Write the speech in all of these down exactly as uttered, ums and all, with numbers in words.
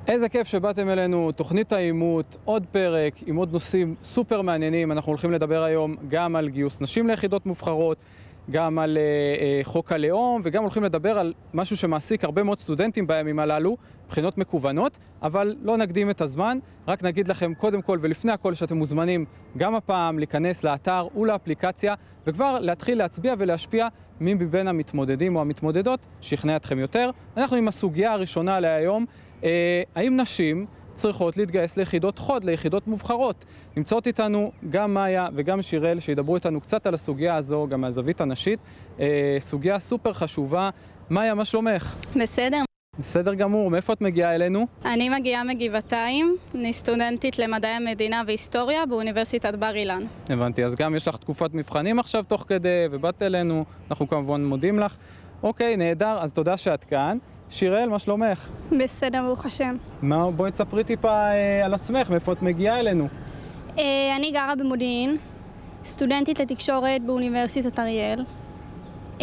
איזה כיף שבאתם אלינו, תוכנית האימות, עוד פרק עם עוד נושאים סופר מעניינים. אנחנו הולכים לדבר היום גם על גיוס נשים ליחידות מובחרות, גם על uh, uh, חוק הלאום, וגם הולכים לדבר על משהו שמעסיק הרבה מאוד סטודנטים בימים הללו, בחינות מקוונות, אבל לא נקדים את הזמן, רק נגיד לכם קודם כל ולפני הכל שאתם מוזמנים גם הפעם להיכנס לאתר ולאפליקציה, וכבר להתחיל להצביע ולהשפיע מי מבין המתמודדים או המתמודדות שכנע אתכם יותר. אנחנו עם הסוגיה הראשונה להיום, אה, האם נשים צריכות להתגייס ליחידות חוד, ליחידות מובחרות? נמצאות איתנו גם מאיה וגם שיראל, שידברו איתנו קצת על הסוגיה הזו, גם מהזווית הנשית. אה, סוגיה סופר חשובה. מאיה, מה שלומך? בסדר. בסדר גמור. מאיפה את מגיעה אלינו? אני מגיעה מגבעתיים, אני סטודנטית למדעי המדינה והיסטוריה באוניברסיטת בר אילן. הבנתי, אז גם יש לך תקופת מבחנים עכשיו תוך כדי, ובאת אלינו, אנחנו כמובן מודים לך. אוקיי, נהדר, אז תודה שאת כאן. שיראל, מה שלומך? בסדר, ברוך השם. מה, בואי תספרי טיפה אה, על עצמך, מאיפה את מגיעה אלינו? אה, אני גרה במודיעין, סטודנטית לתקשורת באוניברסיטת אריאל. אה,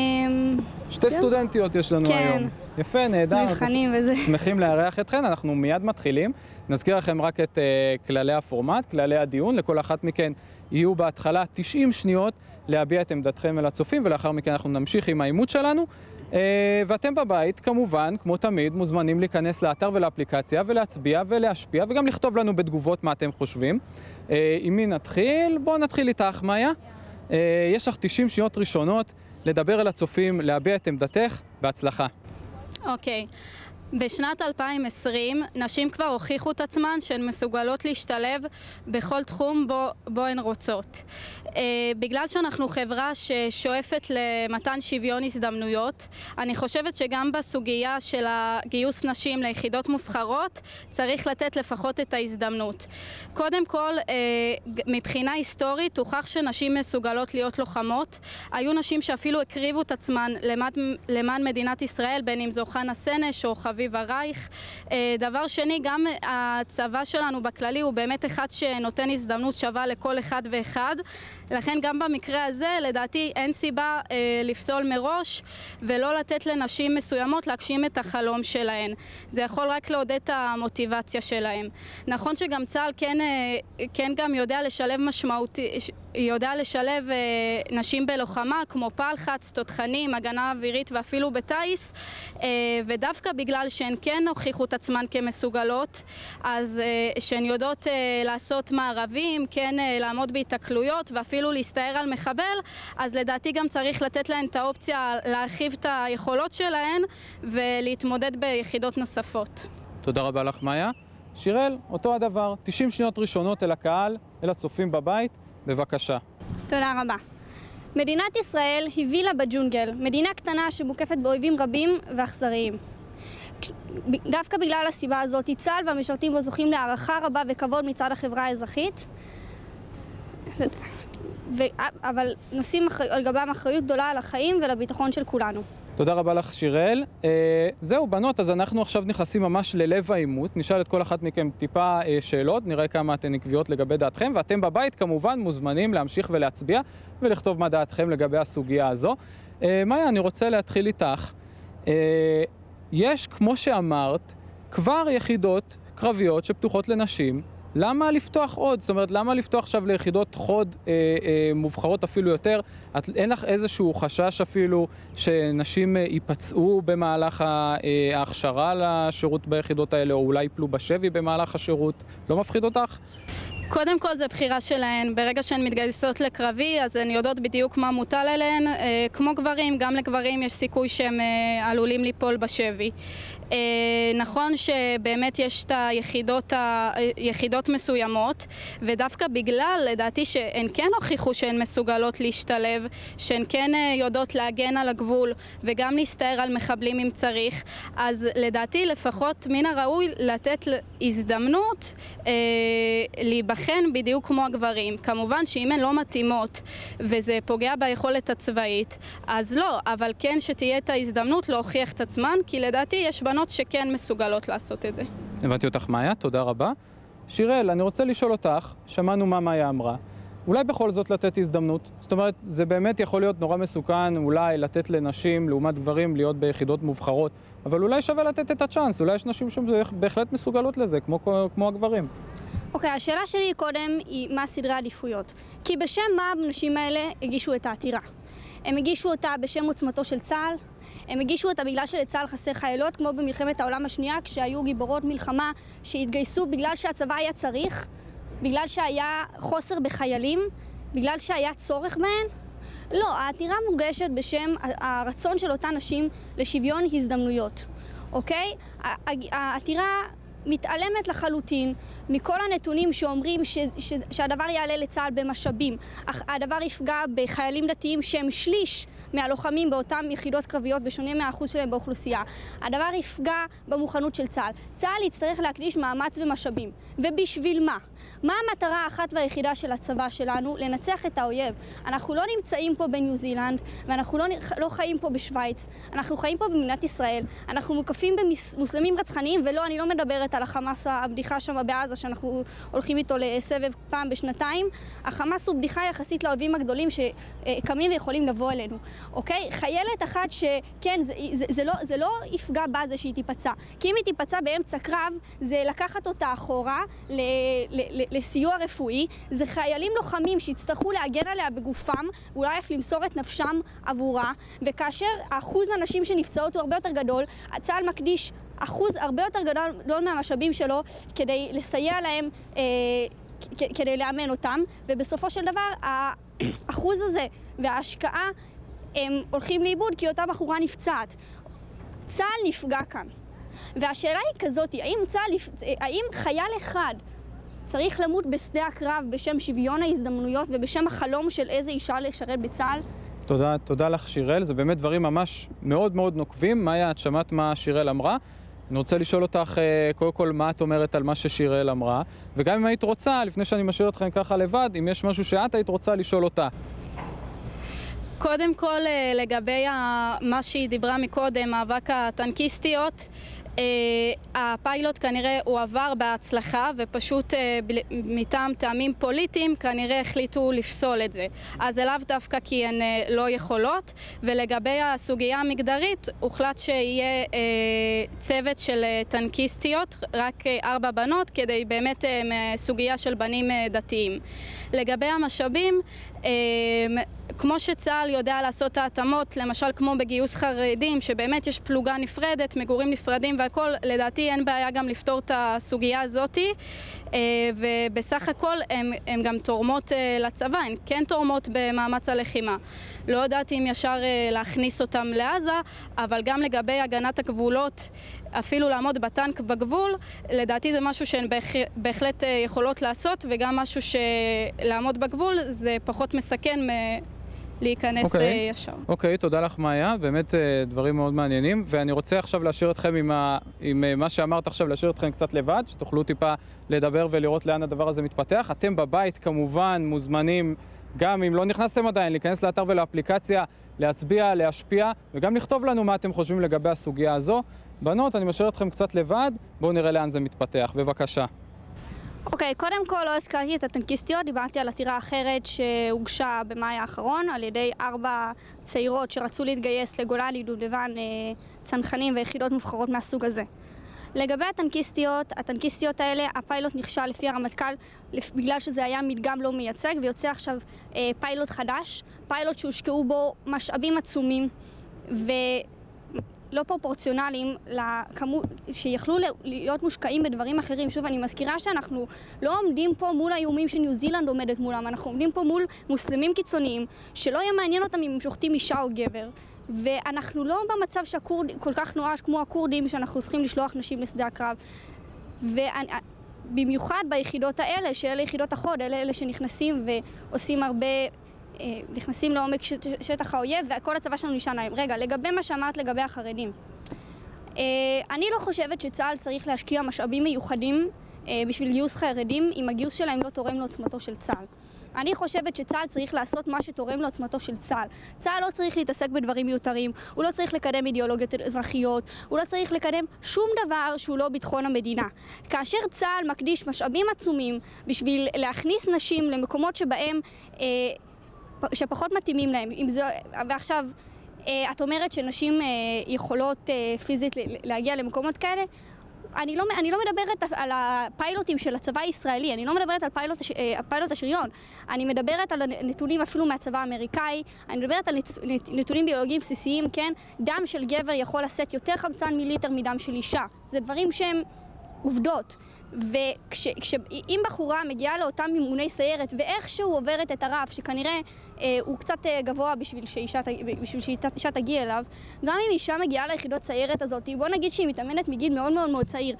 שתי סטודנטיות יש לנו כן. היום. יפה, נהדר. מבחנים וזה. שמחים לארח אתכן, אנחנו מיד מתחילים. נזכיר לכם רק את uh, כללי הפורמט, כללי הדיון. לכל אחת מכן יהיו בהתחלה תשעים שניות להביע את עמדתכם אל הצופים, ולאחר מכן אנחנו נמשיך עם האימות שלנו. Uh, ואתם בבית, כמובן, כמו תמיד, מוזמנים להיכנס לאתר ולאפליקציה ולהצביע ולהשפיע, וגם לכתוב לנו בתגובות מה אתם חושבים. Uh, עם מי נתחיל? בואו נתחיל איתך, מאיה. Uh, יש לך תשעים שניות ראשונות לדבר אל הצופים, להביע את עמדתך, בהצלחה. אוקיי. בשנת אלפיים ועשרים נשים כבר הוכיחו את עצמן שהן מסוגלות להשתלב בכל תחום בו, בו הן רוצות. אה, בגלל שאנחנו חברה ששואפת למתן שוויון הזדמנויות, אני חושבת שגם בסוגיה של הגיוס נשים ליחידות מובחרות צריך לתת לפחות את ההזדמנות. קודם כל, אה, מבחינה היסטורית הוכח שנשים מסוגלות להיות לוחמות. היו נשים שאפילו הקריבו את עצמן למען, למען מדינת ישראל, בין אם זו חנה סנש או חביבה הרייך. דבר שני, גם הצבא שלנו בכללי הוא באמת אחד שנותן הזדמנות שווה לכל אחד ואחד. לכן גם במקרה הזה, לדעתי, אין סיבה אה, לפסול מראש ולא לתת לנשים מסוימות להגשים את החלום שלהן. זה יכול רק לעודד את המוטיבציה שלהן. נכון שגם צה"ל כן, אה, כן גם יודע לשלב משמעותי, יודע לשלב אה, נשים בלוחמה, כמו פלחץ, תותחנים, הגנה אווירית ואפילו בטייס, אה, ודווקא בגלל שהן כן הוכיחו את עצמן כמסוגלות, אז אה, שהן יודעות אה, לעשות מערבים, כן אה, לעמוד בהתקלויות ואפילו להסתער על מחבל, אז לדעתי גם צריך לתת להן את האופציה להרחיב את היכולות שלהן ולהתמודד ביחידות נוספות. תודה רבה לך, מאיה. שיראל, אותו הדבר, תשעים שניות ראשונות אל הקהל, אל הצופים בבית, בבקשה. תודה רבה. מדינת ישראל היא וילה בג'ונגל, מדינה קטנה שמוקפת באויבים רבים ואכזריים. דווקא בגלל הסיבה הזאת, צה"ל והמשרתים בו זוכים להערכה רבה וכבוד מצד החברה האזרחית, ו... אבל נושאים על גבם אחריות גדולה על החיים ולביטחון של כולנו. תודה רבה לך, שיראל. אה, זהו, בנות, אז אנחנו עכשיו נכנסים ממש ללב האימות. נשאל את כל אחת מכם טיפה אה, שאלות, נראה כמה אתן עקביות לגבי דעתכם, ואתם בבית כמובן מוזמנים להמשיך ולהצביע ולכתוב מה דעתכם לגבי הסוגיה הזו. אה, מאיה, אני רוצה להתחיל איתך. אה, יש, כמו שאמרת, כבר יחידות קרביות שפתוחות לנשים. למה לפתוח עוד? זאת אומרת, למה לפתוח עכשיו ליחידות חוד אה, אה, מובחרות אפילו יותר? את, אין לך איזשהו חשש אפילו שנשים אה, ייפצעו במהלך ה, אה, ההכשרה לשירות ביחידות האלה, או אולי יפלו בשבי במהלך השירות? לא מפחיד אותך? קודם כל זה בחירה שלהן, ברגע שהן מתגייסות לקרבי אז הן יודעות בדיוק מה מוטל עליהן, אה, כמו גברים, גם לגברים יש סיכוי שהם אה, עלולים ליפול בשבי. אה, נכון שבאמת יש את היחידות, היחידות מסוימות, ודווקא בגלל, לדעתי שהן כן הוכיחו שהן מסוגלות להשתלב, שהן כן אה, יודעות להגן על הגבול וגם להסתער על מחבלים אם צריך, אז לדעתי לפחות מן הראוי לתת הזדמנות אה, להיבחר לכן בדיוק כמו הגברים. כמובן שאם הן לא מתאימות וזה פוגע ביכולת הצבאית, אז לא, אבל כן שתהיה את ההזדמנות להוכיח את עצמן, כי לדעתי יש בנות שכן מסוגלות לעשות את זה. הבנתי אותך, מאיה, תודה רבה. שיראל, אני רוצה לשאול אותך, שמענו מה מאיה אמרה. אולי בכל זאת לתת הזדמנות. זאת אומרת, זה באמת יכול להיות נורא מסוכן, אולי לתת לנשים לעומת גברים להיות ביחידות מובחרות, אבל אולי שווה לתת את הצ'אנס, אולי יש נשים שבהחלט מסוגלות לזה, כמו, כמו הגברים. אוקיי, okay, השאלה שלי קודם היא מה סדרי העדיפויות. כי בשם מה הנשים האלה הגישו את העתירה? הם הגישו אותה בשם עוצמתו של צה"ל, הם הגישו אותה בגלל שלצה"ל חסר חיילות, כמו במלחמת העולם השנייה, כשהיו גיבורות מלחמה שהתגייסו בגלל שהצבא היה צריך, בגלל שהיה חוסר בחיילים, בגלל שהיה צורך בהן? לא, העתירה מוגשת בשם הרצון של אותן נשים לשוויון הזדמנויות, אוקיי? העתירה מתעלמת לחלוטין מכל הנתונים שאומרים ש, ש, שהדבר יעלה לצה"ל במשאבים. אך הדבר יפגע בחיילים דתיים שהם שליש מהלוחמים באותן יחידות קרביות בשונה מהאחוז שלהם באוכלוסייה. הדבר יפגע במוכנות של צה"ל. צה"ל יצטרך להקדיש מאמץ ומשאבים. ובשביל מה? מה המטרה האחת והיחידה של הצבא שלנו? לנצח את האויב. אנחנו לא נמצאים פה בניו זילנד, ואנחנו לא, לא חיים פה בשוויץ. אנחנו חיים פה במדינת ישראל. אנחנו מוקפים במוסלמים רצחניים, ולא, אני לא מדברת על החמאס, הבדיחה שם בעזה, שאנחנו הולכים איתו לסבב פעם בשנתיים. החמאס הוא בדיחה יחסית לאויבים הגדולים שקמים ויכולים לבוא אלינו. אוקיי? חיילת אחת שכן, זה, זה, זה, לא, זה לא יפגע בה זה שהיא תיפצע. כי אם היא תיפצע באמצע קרב, זה לקחת אותה אחורה ל, ל, ל, לסיוע רפואי. זה חיילים לוחמים שיצטרכו להגן עליה בגופם, ואולי אף למסור את נפשם עבורה. וכאשר האחוז הנשים שנפצעות הוא הרבה יותר גדול, הצה"ל מקדיש אחוז הרבה יותר גדול מהמשאבים שלו כדי לסייע להם, אה, כדי לאמן אותם, ובסופו של דבר האחוז הזה וההשקעה הם הולכים לאיבוד כי אותה בחורה נפצעת. צה"ל נפגע כאן. והשאלה היא כזאת, האם צה"ל, האם חייל אחד צריך למות בשדה הקרב בשם שוויון ההזדמנויות ובשם החלום של איזה אישה לשרת בצה"ל? תודה, תודה לך שיראל, זה באמת דברים ממש מאוד מאוד נוקבים. מאיה, את שמעת מה שיראל אמרה? אני רוצה לשאול אותך קודם כל מה את אומרת על מה ששיראל אמרה, וגם אם היית רוצה, לפני שאני משאיר אתכם ככה לבד, אם יש משהו שאת היית רוצה לשאול אותה. קודם כל, לגבי מה שהיא דיברה מקודם, מאבק הטנקיסטיות, הפיילוט כנראה הוא עבר בהצלחה, ופשוט מטעם טעמים פוליטיים כנראה החליטו לפסול את זה. אז זה לאו דווקא כי הן לא יכולות, ולגבי הסוגיה המגדרית הוחלט שיהיה צוות של טנקיסטיות, רק ארבע בנות, כדי באמת סוגיה של בנים דתיים. לגבי המשאבים, כמו שצה"ל יודע לעשות ההתאמות, למשל כמו בגיוס חרדים, שבאמת יש פלוגה נפרדת, מגורים נפרדים והכל, לדעתי אין בעיה גם לפתור את הסוגיה הזאת, ובסך הכל הן גם תורמות לצבא, הן כן תורמות במאמץ הלחימה. לא יודעת אם ישר להכניס אותם לעזה, אבל גם לגבי הגנת הגבולות, אפילו לעמוד בטנק בגבול, לדעתי זה משהו שהן בהחלט יכולות לעשות, וגם משהו שלעמוד בגבול זה פחות מסכן להיכנס okay. ישר. אוקיי, okay, תודה לך מאיה, באמת דברים מאוד מעניינים, ואני רוצה עכשיו להשאיר אתכם עם, ה... עם מה שאמרת עכשיו, להשאיר אתכם קצת לבד, שתוכלו טיפה לדבר ולראות לאן הדבר הזה מתפתח. אתם בבית כמובן מוזמנים, גם אם לא נכנסתם עדיין, להיכנס לאתר ולאפליקציה, להצביע, להשפיע, וגם לכתוב לנו מה אתם חושבים לגבי הסוגיה הזו. בנות, אני משאיר אתכם קצת לבד, בואו נראה לאן זה מתפתח. בבקשה. אוקיי, okay, קודם כל לא הזכרתי את הטנקיסטיות, דיברתי על עתירה אחרת שהוגשה במאי האחרון על ידי ארבע צעירות שרצו להתגייס לגולני, דובדבן, צנחנים ויחידות מובחרות מהסוג הזה. לגבי הטנקיסטיות, הטנקיסטיות האלה, הפיילוט נכשל לפי הרמטכ"ל בגלל שזה היה מדגם לא מייצג, ויוצא עכשיו אה, פיילוט חדש, פיילוט שהושקעו בו משאבים עצומים ו... לא פרופורציונליים לכמות שיכלו להיות מושקעים בדברים אחרים. שוב, אני מזכירה שאנחנו לא עומדים פה מול האיומים שניו זילנד עומדת מולם, אנחנו עומדים פה מול מוסלמים קיצוניים שלא יהיה מעניין אותם אם הם שוחטים אישה או גבר, ואנחנו לא במצב שהקורד כל כך נואש כמו הקורדים שאנחנו צריכים לשלוח נשים לשדה הקרב, ובמיוחד ביחידות האלה, שאלה יחידות החוד, אלה אלה שנכנסים ועושים הרבה, נכנסים לעומק שטח האויב, וכל הצבא שלנו נשען עליהם. רגע, לגבי מה שאמרת לגבי החרדים, אני לא חושבת שצה"ל צריך להשקיע משאבים מיוחדים בשביל גיוס חרדים אם הגיוס שלהם לא תורם לעוצמתו של צה"ל. אני חושבת שצה"ל צריך לעשות מה שתורם לעוצמתו של צה"ל. צה"ל לא צריך להתעסק בדברים מיותרים, הוא לא צריך לקדם אידיאולוגיות אזרחיות, הוא לא צריך לקדם שום דבר שהוא לא ביטחון המדינה. כאשר צה"ל מקדיש משאבים עצומים בשביל להכניס נשים למקומות שבהם, אה, שפחות מתאימים להם, אם זה, ועכשיו, אה, את אומרת שנשים אה, יכולות אה, פיזית להגיע למקומות כאלה, אני לא, אני לא מדברת על הפיילוטים של הצבא הישראלי, אני לא מדברת על פיילוט, פיילוט השריון, אני מדברת על נתונים אפילו מהצבא האמריקאי, אני מדברת על נתונים ביולוגיים בסיסיים, כן? דם של גבר יכול לשאת יותר חמצן מיליטר מדם של אישה. זה דברים שהם עובדות. ואם בחורה מגיעה לאותם מימוני סיירת ואיכשהו עוברת את הרף, שכנראה אה, הוא קצת אה, גבוה בשביל שאישה, בשביל שאישה תגיע אליו, גם אם אישה מגיעה ליחידות סיירת הזאת, בוא נגיד שהיא מתאמנת מגיל מאוד מאוד מאוד צעיר.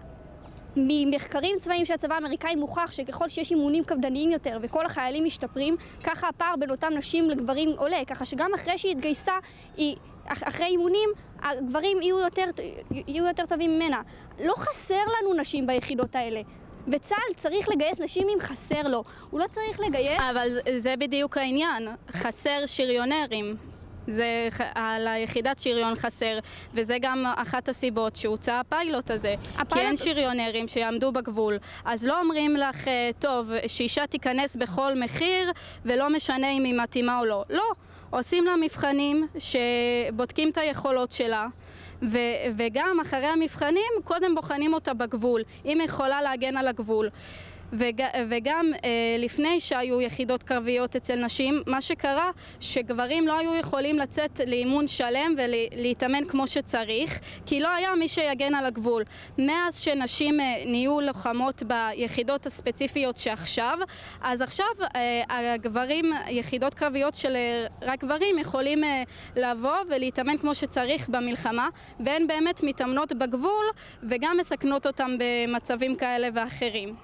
ממחקרים צבאיים של הצבא האמריקאי מוכח שככל שיש אימונים קפדניים יותר וכל החיילים משתפרים, ככה הפער בין אותם נשים לגברים עולה, ככה שגם אחרי שהיא התגייסה, היא אחרי אימונים, הגברים יהיו יותר, יהיו יותר טובים ממנה. לא חסר לנו נשים ביחידות האלה. וצה"ל צריך לגייס נשים אם חסר לו. הוא לא צריך לגייס... אבל זה בדיוק העניין. חסר שריונרים. זה על היחידת שריון חסר, וזה גם אחת הסיבות שהוצא הפיילוט הזה. הפיילוט... כי אין שריונרים שיעמדו בגבול. אז לא אומרים לך, טוב, שאישה תיכנס בכל מחיר, ולא משנה אם היא מתאימה או לא. לא. עושים לה מבחנים שבודקים את היכולות שלה, ו- וגם אחרי המבחנים קודם בוחנים אותה בגבול, אם היא יכולה להגן על הגבול. וג- וגם אה, לפני שהיו יחידות קרביות אצל נשים, מה שקרה שגברים לא היו יכולים לצאת לאימון שלם ולהתאמן כמו שצריך, כי לא היה מי שיגן על הגבול. מאז שנשים אה, נהיו לוחמות ביחידות הספציפיות שעכשיו, אז עכשיו אה, הגברים, יחידות קרביות של אה, רק גברים יכולים אה, לבוא ולהתאמן כמו שצריך במלחמה, והן באמת מתאמנות בגבול וגם מסכנות אותם במצבים כאלה ואחרים.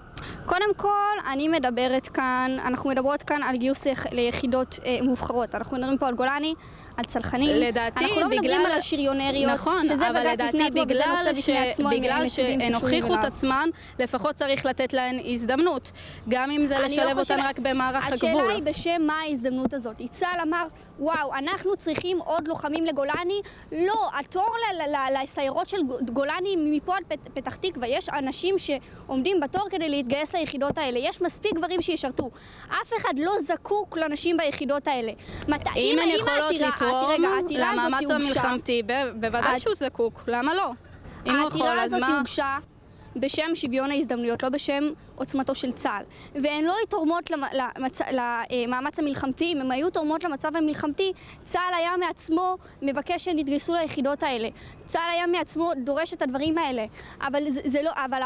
קודם כל, אני מדברת כאן, אנחנו מדברות כאן על גיוס ליחידות אה, מובחרות. אנחנו מדברים פה על גולני, על צלחנים. לדעתי, אנחנו לא בגלל... מדברים על השריונריות. נכון, אבל לדעתי, בגלל, ש... בגלל שהן הוכיחו את עצמן, לפחות צריך לתת להן הזדמנות. גם אם זה לשלב לא חושב... אותן רק במערך השאלה הגבול. השאלה היא בשם מה ההזדמנות הזאת. צה"ל אמר, וואו, אנחנו צריכים עוד לוחמים לגולני. לא, התור לסיירות של גולני מפה עד פתח תקווה. יש אנשים שעומדים בתור כדי להתגייס ליחידות האלה. יש מספיק גברים שישרתו. אף אחד לא זקוק לנשים ביחידות האלה. אם הן יכולות לתרום למאמץ המלחמתי, בוודאי שהוא זקוק. למה לא? העתירה הזאת הוגשה בשם שוויון ההזדמנויות, לא בשם עוצמתו של צה"ל. והן לא תורמות למצ... למאמץ המלחמתי, אם הן היו תורמות למצב המלחמתי, צה"ל היה מעצמו מבקש שהן יתגייסו ליחידות האלה. צה"ל היה מעצמו דורש את הדברים האלה. אבל, זה, זה לא, אבל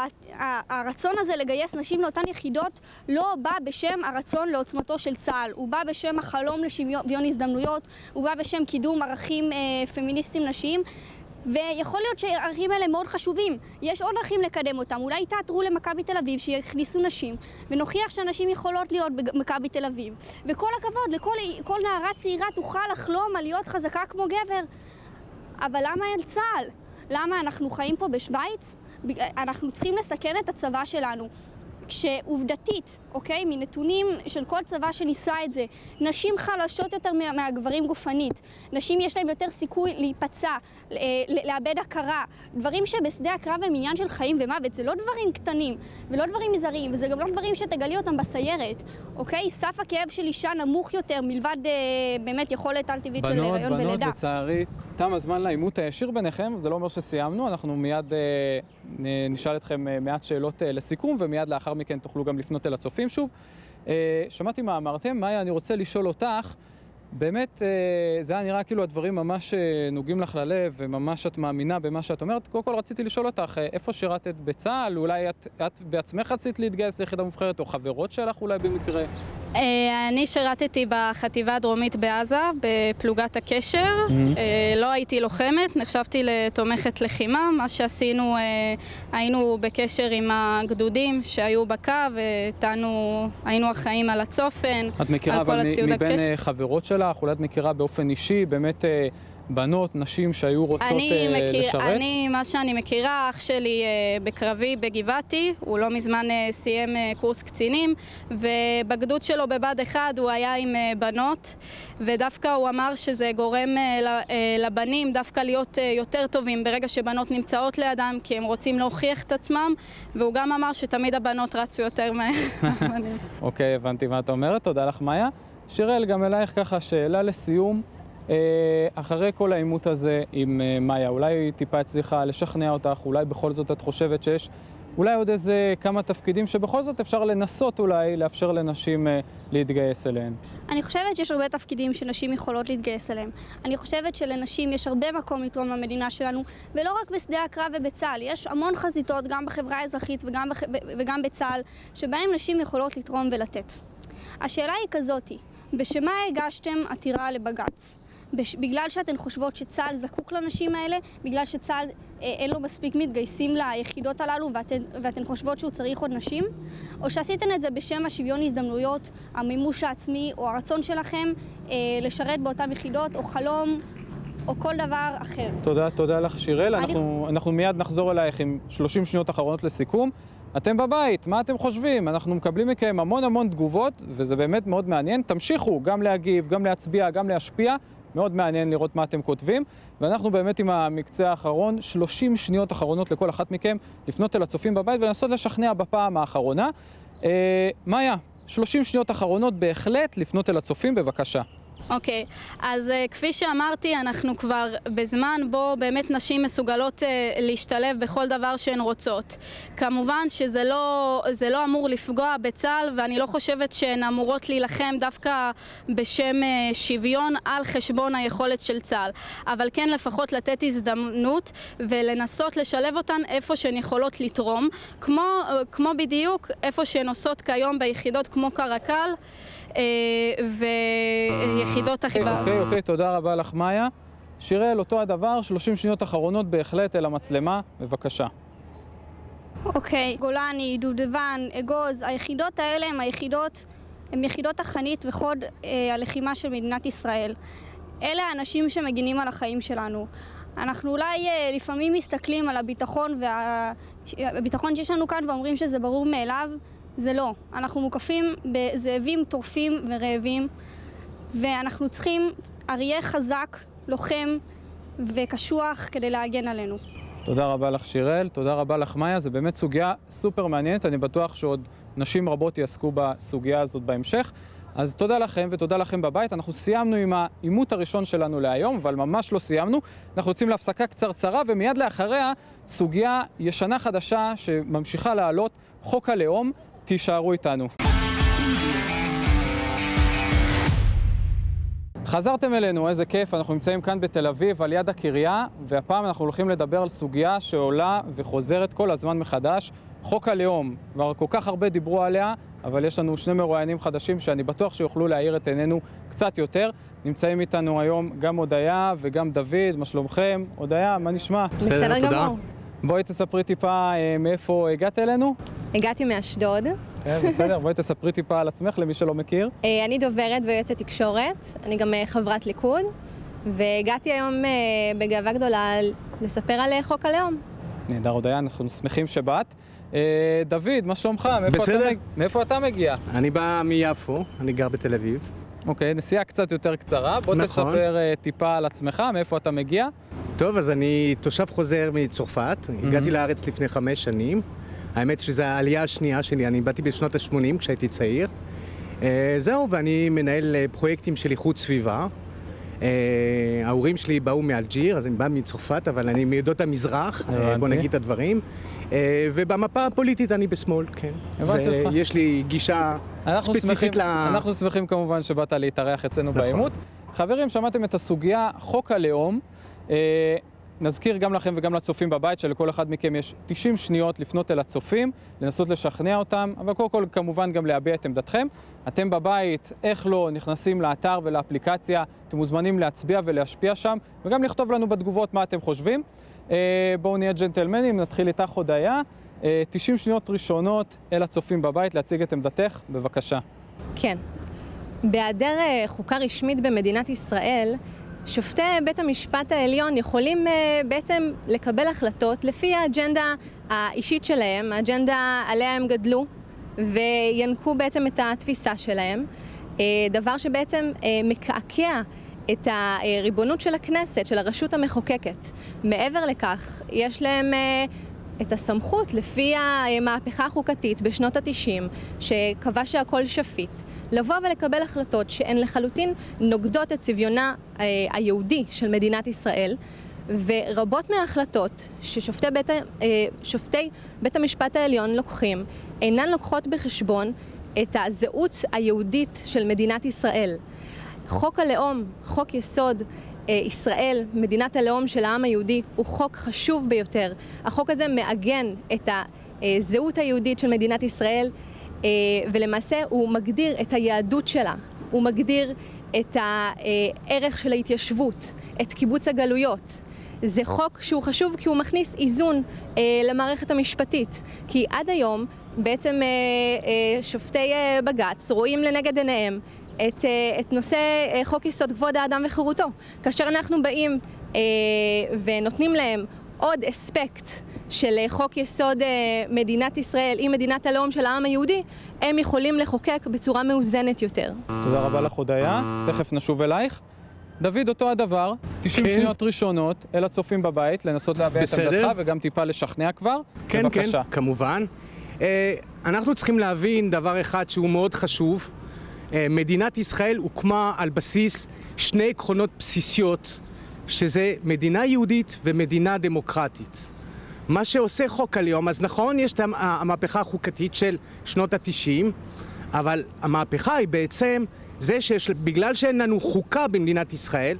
הרצון הזה לגייס נשים לאותן יחידות לא בא בשם הרצון לעוצמתו של צה"ל. הוא בא בשם החלום לשוויון הזדמנויות, הוא בא בשם קידום ערכים אה, פמיניסטיים נשיים. ויכול להיות שהערכים האלה מאוד חשובים. יש עוד ערכים לקדם אותם. אולי תעתרו למכבי תל אביב שיכניסו נשים, ונוכיח שאנשים יכולות להיות במכבי תל אביב. וכל הכבוד, לכל כל נערה צעירה תוכל לחלום על להיות חזקה כמו גבר. אבל למה אין צה"ל? למה אנחנו חיים פה בשוויץ? אנחנו צריכים לסכן את הצבא שלנו. כשעובדתית, אוקיי, מנתונים של כל צבא שניסה את זה, נשים חלשות יותר מהגברים גופנית. נשים יש להם יותר סיכוי להיפצע, לאבד הכרה. דברים שבשדה הקרב הם עניין של חיים ומוות. זה לא דברים קטנים ולא דברים מזעריים, וזה גם לא דברים שתגלי אותם בסיירת. אוקיי? סף הכאב של אישה נמוך יותר, מלבד אה, באמת יכולת על טבעית של הריון ולידה. בנות, לצערי, תם הזמן לעימות הישיר ביניכם, זה לא אומר שסיימנו, אנחנו מיד אה, נשאל אתכם אה, מעט שאלות אה, לסיכום, ומיד לאחר מכן תוכלו גם לפנות אל הצופים שוב. אה, שמעתי מה אמרתם, מאיה, אני רוצה לשאול אותך, באמת, אה, זה היה נראה כאילו הדברים ממש אה, נוגעים לך ללב, וממש את מאמינה במה שאת אומרת. קודם כל רציתי לשאול אותך, אה, איפה שירתת בצה"ל? אולי את, את בעצמך רצית להתגייס ליחידה מובחרת, או חברות שלך אולי במקרה? אני שירתתי בחטיבה הדרומית בעזה, בפלוגת הקשר. לא הייתי לוחמת, נחשבתי לתומכת לחימה. מה שעשינו, היינו בקשר עם הגדודים שהיו בקו, היינו אחראים על הצופן, את מכירה, אבל מבין חברות שלך, אולי את מכירה באופן אישי, באמת בנות, נשים שהיו רוצות אני uh, מכיר, לשרת? אני, מה שאני מכירה, אח שלי uh, בקרבי בגבעתי, הוא לא מזמן uh, סיים uh, קורס קצינים, ובגדוד שלו בבד אחד הוא היה עם uh, בנות, ודווקא הוא אמר שזה גורם uh, לבנים דווקא להיות uh, יותר טובים ברגע שבנות נמצאות לידם, כי הם רוצים להוכיח את עצמם, והוא גם אמר שתמיד הבנות רצו יותר מהר. אוקיי, הבנתי מה את אומרת, תודה לך מאיה. שיראל, גם אלייך ככה שאלה לסיום. אחרי כל העימות הזה עם מאיה, אולי טיפה הצליחה לשכנע אותך, אולי בכל זאת את חושבת שיש אולי עוד איזה כמה תפקידים שבכל זאת אפשר לנסות אולי לאפשר לנשים להתגייס אליהם? אני חושבת שיש הרבה תפקידים שנשים יכולות להתגייס אליהם. אני חושבת שלנשים יש הרבה מקום לתרום למדינה שלנו, ולא רק בשדה הקרב ובצה"ל. יש המון חזיתות, גם בחברה האזרחית וגם, בח... וגם בצה"ל, שבהם נשים יכולות לתרום ולתת. השאלה היא כזאתי, בשביל מה הגשתם עתירה לבג"ץ? בגלל שאתן חושבות שצה"ל זקוק לנשים האלה, בגלל שצה"ל אה, אין לו מספיק מתגייסים ליחידות הללו ואתן, ואתן חושבות שהוא צריך עוד נשים? או שעשיתן את זה בשם השוויון הזדמנויות, המימוש העצמי או הרצון שלכם אה, לשרת באותן יחידות או חלום או כל דבר אחר? תודה, תודה לך שיראל. אני... אנחנו, אנחנו מיד נחזור אלייך עם שלושים שניות אחרונות לסיכום. אתם בבית, מה אתם חושבים? אנחנו מקבלים מכם המון המון תגובות וזה באמת מאוד מעניין. תמשיכו גם להגיב, גם להצביע, גם להשפיע. מאוד מעניין לראות מה אתם כותבים, ואנחנו באמת עם המקצה האחרון, שלושים שניות אחרונות לכל אחת מכם, לפנות אל הצופים בבית ולנסות לשכנע בפעם האחרונה. אה, מאיה, שלושים שניות אחרונות בהחלט לפנות אל הצופים, בבקשה. אוקיי, okay. אז uh, כפי שאמרתי, אנחנו כבר בזמן בו באמת נשים מסוגלות uh, להשתלב בכל דבר שהן רוצות. כמובן שזה לא, זה לא אמור לפגוע בצה"ל, ואני לא חושבת שהן אמורות להילחם דווקא בשם uh, שוויון על חשבון היכולת של צה"ל. אבל כן לפחות לתת הזדמנות ולנסות לשלב אותן איפה שהן יכולות לתרום, כמו, uh, כמו בדיוק איפה שהן עושות כיום ביחידות כמו קרקל, ויחידות החיבה. אוקיי, אוקיי, תודה רבה לך מאיה. שיראל, אותו הדבר, שלושים שניות אחרונות בהחלט אל המצלמה, בבקשה. אוקיי, גולני, דובדבן, אגוז, היחידות האלה הן היחידות, הן יחידות החנית וחוד אה, הלחימה של מדינת ישראל. אלה האנשים שמגינים על החיים שלנו. אנחנו אולי אה, לפעמים מסתכלים על הביטחון והביטחון שיש לנו כאן ואומרים שזה ברור מאליו. זה לא. אנחנו מוקפים בזאבים טורפים ורעבים, ואנחנו צריכים אריה חזק, לוחם וקשוח כדי להגן עלינו. תודה רבה לך שיראל, תודה רבה לך מאיה, זה באמת סוגיה סופר מעניינת, אני בטוח שעוד נשים רבות יעסקו בסוגיה הזאת בהמשך. אז תודה לכם ותודה לכם בבית, אנחנו סיימנו עם העימות הראשון שלנו להיום, אבל ממש לא סיימנו. אנחנו יוצאים להפסקה קצרצרה ומיד לאחריה סוגיה ישנה חדשה שממשיכה לעלות, חוק הלאום. תישארו איתנו. חזרתם אלינו, איזה כיף, אנחנו נמצאים כאן בתל אביב על יד הקריה, והפעם אנחנו הולכים לדבר על סוגיה שעולה וחוזרת כל הזמן מחדש, חוק הלאום. כבר כל כך הרבה דיברו עליה, אבל יש לנו שני מרואיינים חדשים שאני בטוח שיוכלו להאיר את עינינו קצת יותר. נמצאים איתנו היום גם הודיה וגם דוד, מה שלומכם? הודיה, מה נשמע? בסדר גמור. בואי תספרי טיפה מאיפה הגעת אלינו. הגעתי מאשדוד. כן, בסדר, בואי תספרי טיפה על עצמך למי שלא מכיר. אני דוברת ויועצת תקשורת, אני גם חברת ליכוד, והגעתי היום בגאווה גדולה לספר על חוק הלאום. נהדר, הודיה, אנחנו שמחים שבאת. דוד, מה שלומך? בסדר. מאיפה אתה מגיע? אני בא מיפו, אני גר בתל אביב. אוקיי, נסיעה קצת יותר קצרה. בוא תספר טיפה על עצמך, מאיפה אתה מגיע. טוב, אז אני תושב חוזר מצרפת, הגעתי לארץ לפני חמש שנים. האמת שזו העלייה השנייה שלי, אני באתי בשנות ה-שמונים כשהייתי צעיר. זהו, ואני מנהל פרויקטים של איכות סביבה. ההורים שלי באו מאלג'יר, אז אני בא מצרפת, אבל אני מעדות המזרח, בוא נגיד את הדברים. ובמפה הפוליטית אני בשמאל, כן. הבנתי אותך. ויש לי גישה ספציפית ל... אנחנו שמחים כמובן שבאת להתארח אצלנו בעימות. חברים, שמעתם את הסוגיה, חוק הלאום. נזכיר גם לכם וגם לצופים בבית שלכל אחד מכם יש תשעים שניות לפנות אל הצופים, לנסות לשכנע אותם, אבל קודם כל כמובן גם להביע את עמדתכם. אתם בבית, איך לא, נכנסים לאתר ולאפליקציה, אתם מוזמנים להצביע ולהשפיע שם, וגם לכתוב לנו בתגובות מה אתם חושבים. בואו נהיה ג'נטלמנים, נתחיל איתך הודיה. תשעים שניות ראשונות אל הצופים בבית, להציג את עמדתך, בבקשה. כן. בהיעדר חוקה רשמית במדינת ישראל, שופטי בית המשפט העליון יכולים בעצם לקבל החלטות לפי האג'נדה האישית שלהם, האג'נדה עליה הם גדלו, וינקו בעצם את התפיסה שלהם, דבר שבעצם מקעקע את הריבונות של הכנסת, של הרשות המחוקקת. מעבר לכך, יש להם את הסמכות לפי המהפכה החוקתית בשנות ה-תשעים, שקבע שהכל שפיט, לבוא ולקבל החלטות שהן לחלוטין נוגדות את צביונה היהודי של מדינת ישראל, ורבות מההחלטות ששופטי בית, שופטי בית המשפט העליון לוקחים, אינן לוקחות בחשבון את הזהות היהודית של מדינת ישראל. חוק הלאום, חוק יסוד ישראל, מדינת הלאום של העם היהודי, הוא חוק חשוב ביותר. החוק הזה מעגן את הזהות היהודית של מדינת ישראל, ולמעשה הוא מגדיר את היהדות שלה, הוא מגדיר את הערך של ההתיישבות, את קיבוץ הגלויות. זה חוק שהוא חשוב כי הוא מכניס איזון למערכת המשפטית, כי עד היום בעצם שופטי בג"ץ רואים לנגד עיניהם את, את נושא חוק יסוד כבוד האדם וחירותו. כאשר אנחנו באים ונותנים להם עוד אספקט של חוק יסוד מדינת ישראל עם מדינת הלאום של העם היהודי, הם יכולים לחוקק בצורה מאוזנת יותר. תודה רבה לך הודיה, תכף נשוב אלייך. דוד, אותו הדבר, תשעים כן. שניות ראשונות אל הצופים בבית, לנסות להביע את עמדתך וגם טיפה לשכנע כבר. כן, בבקשה. כן, כמובן. אנחנו צריכים להבין דבר אחד שהוא מאוד חשוב. מדינת ישראל הוקמה על בסיס שני עקרונות בסיסיות, שזה מדינה יהודית ומדינה דמוקרטית. מה שעושה חוק הלאום, אז נכון, יש את המהפכה החוקתית של שנות ה-תשעים, אבל המהפכה היא בעצם זה שבגלל שאין לנו חוקה במדינת ישראל,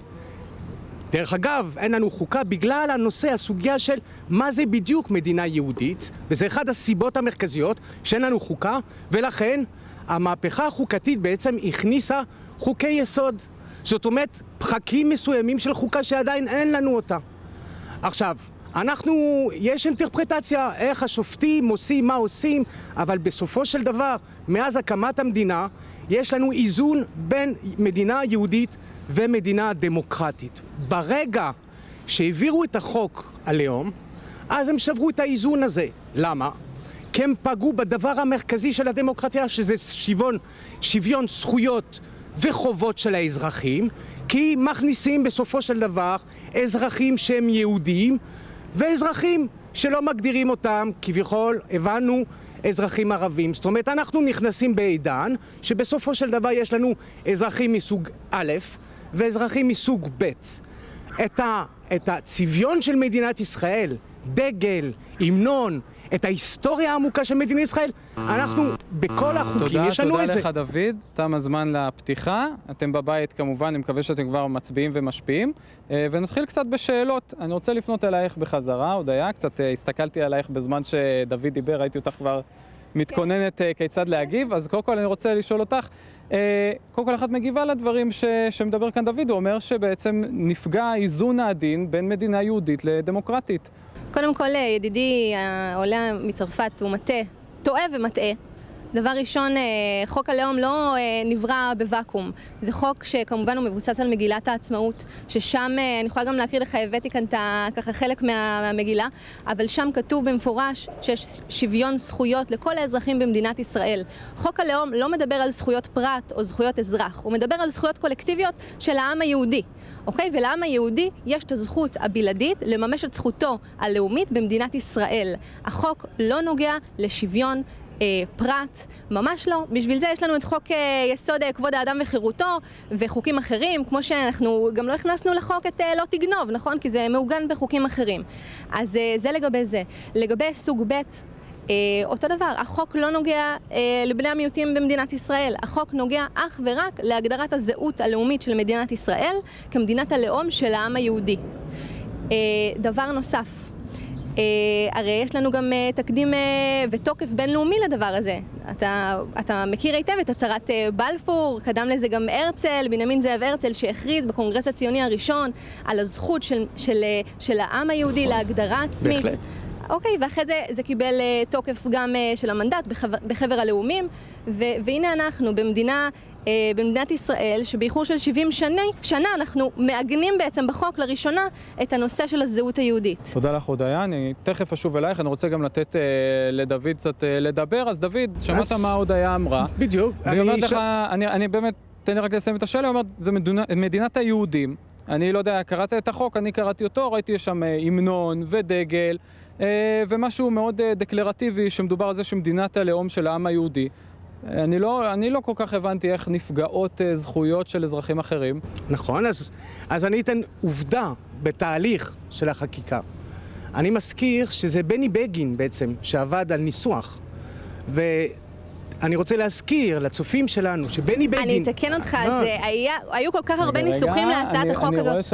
דרך אגב, אין לנו חוקה בגלל הנושא, הסוגיה של מה זה בדיוק מדינה יהודית, וזה אחד הסיבות המרכזיות שאין לנו חוקה, ולכן המהפכה החוקתית בעצם הכניסה חוקי יסוד. זאת אומרת, פחקים מסוימים של חוקה שעדיין אין לנו אותה. עכשיו, אנחנו, יש אינטרפרטציה איך השופטים עושים, מה עושים, אבל בסופו של דבר, מאז הקמת המדינה, יש לנו איזון בין מדינה יהודית ומדינה דמוקרטית. ברגע שהעבירו את החוק הלאום, אז הם שברו את האיזון הזה. למה? כי הם פגעו בדבר המרכזי של הדמוקרטיה, שזה שוויון, שוויון זכויות וחובות של האזרחים, כי מכניסים בסופו של דבר אזרחים שהם יהודים, ואזרחים שלא מגדירים אותם, כביכול, הבנו, אזרחים ערבים. זאת אומרת, אנחנו נכנסים בעידן שבסופו של דבר יש לנו אזרחים מסוג א' ואזרחים מסוג ב'. את, ה, את הצביון של מדינת ישראל, דגל, המנון, את ההיסטוריה העמוקה של מדינת ישראל, אנחנו בכל החוקים יש לנו את זה. תודה לך דוד, תם הזמן לפתיחה. אתם בבית כמובן, אני מקווה שאתם כבר מצביעים ומשפיעים. ונתחיל קצת בשאלות. אני רוצה לפנות אלייך בחזרה, הודיה, קצת הסתכלתי עלייך בזמן שדוד דיבר, ראיתי אותך כבר מתכוננת כיצד להגיב. אז קודם כל אני רוצה לשאול אותך, קודם כל אחת מגיבה לדברים ש... שמדבר כאן דוד, הוא אומר שבעצם נפגע איזון העדין בין מדינה יהודית לדמוקרטית. קודם כל, ידידי העולה מצרפת הוא מטעה, טועה ומטעה. דבר ראשון, חוק הלאום לא נברא בוואקום. זה חוק שכמובן הוא מבוסס על מגילת העצמאות, ששם, אני יכולה גם להקריא לך, הבאתי כאן ככה חלק מהמגילה, אבל שם כתוב במפורש שיש שוויון זכויות לכל האזרחים במדינת ישראל. חוק הלאום לא מדבר על זכויות פרט או זכויות אזרח, הוא מדבר על זכויות קולקטיביות של העם היהודי. אוקיי? ולעם היהודי יש את הזכות הבלעדית לממש את זכותו הלאומית במדינת ישראל. החוק לא נוגע לשוויון אה, פרט, ממש לא. בשביל זה יש לנו את חוק אה, יסוד אה, כבוד האדם וחירותו וחוקים אחרים, כמו שאנחנו גם לא הכנסנו לחוק את אה, לא תגנוב, נכון? כי זה מעוגן בחוקים אחרים. אז אה, זה לגבי זה. לגבי סוג ב', Uh, אותו דבר, החוק לא נוגע uh, לבני המיעוטים במדינת ישראל. החוק נוגע אך ורק להגדרת הזהות הלאומית של מדינת ישראל כמדינת הלאום של העם היהודי. Uh, דבר נוסף, uh, הרי יש לנו גם uh, תקדים uh, ותוקף בינלאומי לדבר הזה. אתה, אתה מכיר היטב את הצהרת uh, בלפור, קדם לזה גם הרצל, בנימין זאב הרצל, שהכריז בקונגרס הציוני הראשון על הזכות של, של, של, של העם היהודי להגדרה עצמית. בהחלט. אוקיי, ואחרי זה זה קיבל uh, תוקף גם uh, של המנדט בחבר, בחבר הלאומים, ו, והנה אנחנו במדינה uh, אה, במדינת ישראל, שבאיחור של שבעים שנה, שנה אנחנו מעגנים בעצם בחוק לראשונה את הנושא של הזהות היהודית. תודה לך, הודיה. אני תכף אשוב אלייך, אני רוצה גם לתת אה, לדוד קצת אה, לדבר. אז דוד, שמעת אז... מה הודיה אמרה? בדיוק. והיא אומרת אני... לך, אני, אני באמת, תן לי רק לסיים את השאלה, היא אומרת, זה מדינה, מדינת היהודים. אני לא יודע, קראת את החוק, אני קראתי אותו, ראיתי שם המנון ודגל, ומשהו מאוד דקלרטיבי שמדובר על זה שמדינת הלאום של העם היהודי. אני לא, אני לא כל כך הבנתי איך נפגעות זכויות של אזרחים אחרים. נכון, אז, אז אני אתן עובדה בתהליך של החקיקה. אני מזכיר שזה בני בגין בעצם, שעבד על ניסוח. ו... אני רוצה להזכיר לצופים שלנו שבני בגין... אני אתקן אותך, אז היו כל כך הרבה ניסוחים להצעת החוק הזאת. אני רואה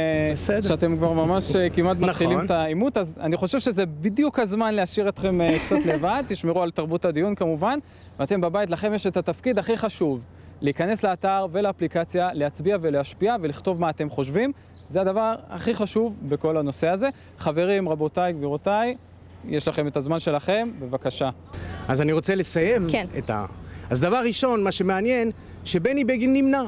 שאתם כבר ממש כמעט מתחילים את העימות, אז אני חושב שזה בדיוק הזמן להשאיר אתכם קצת לבד, תשמרו על תרבות הדיון כמובן, ואתם בבית, לכם יש את התפקיד הכי חשוב, להיכנס לאתר ולאפליקציה, להצביע ולהשפיע ולכתוב מה אתם חושבים, זה הדבר הכי חשוב בכל הנושא הזה. חברים, רבותיי, גבירותיי, יש לכם את הזמן שלכם, בבקשה. אז אני רוצה לסיים כן. את ה... אז דבר ראשון, מה שמעניין, שבני בגין נמנע.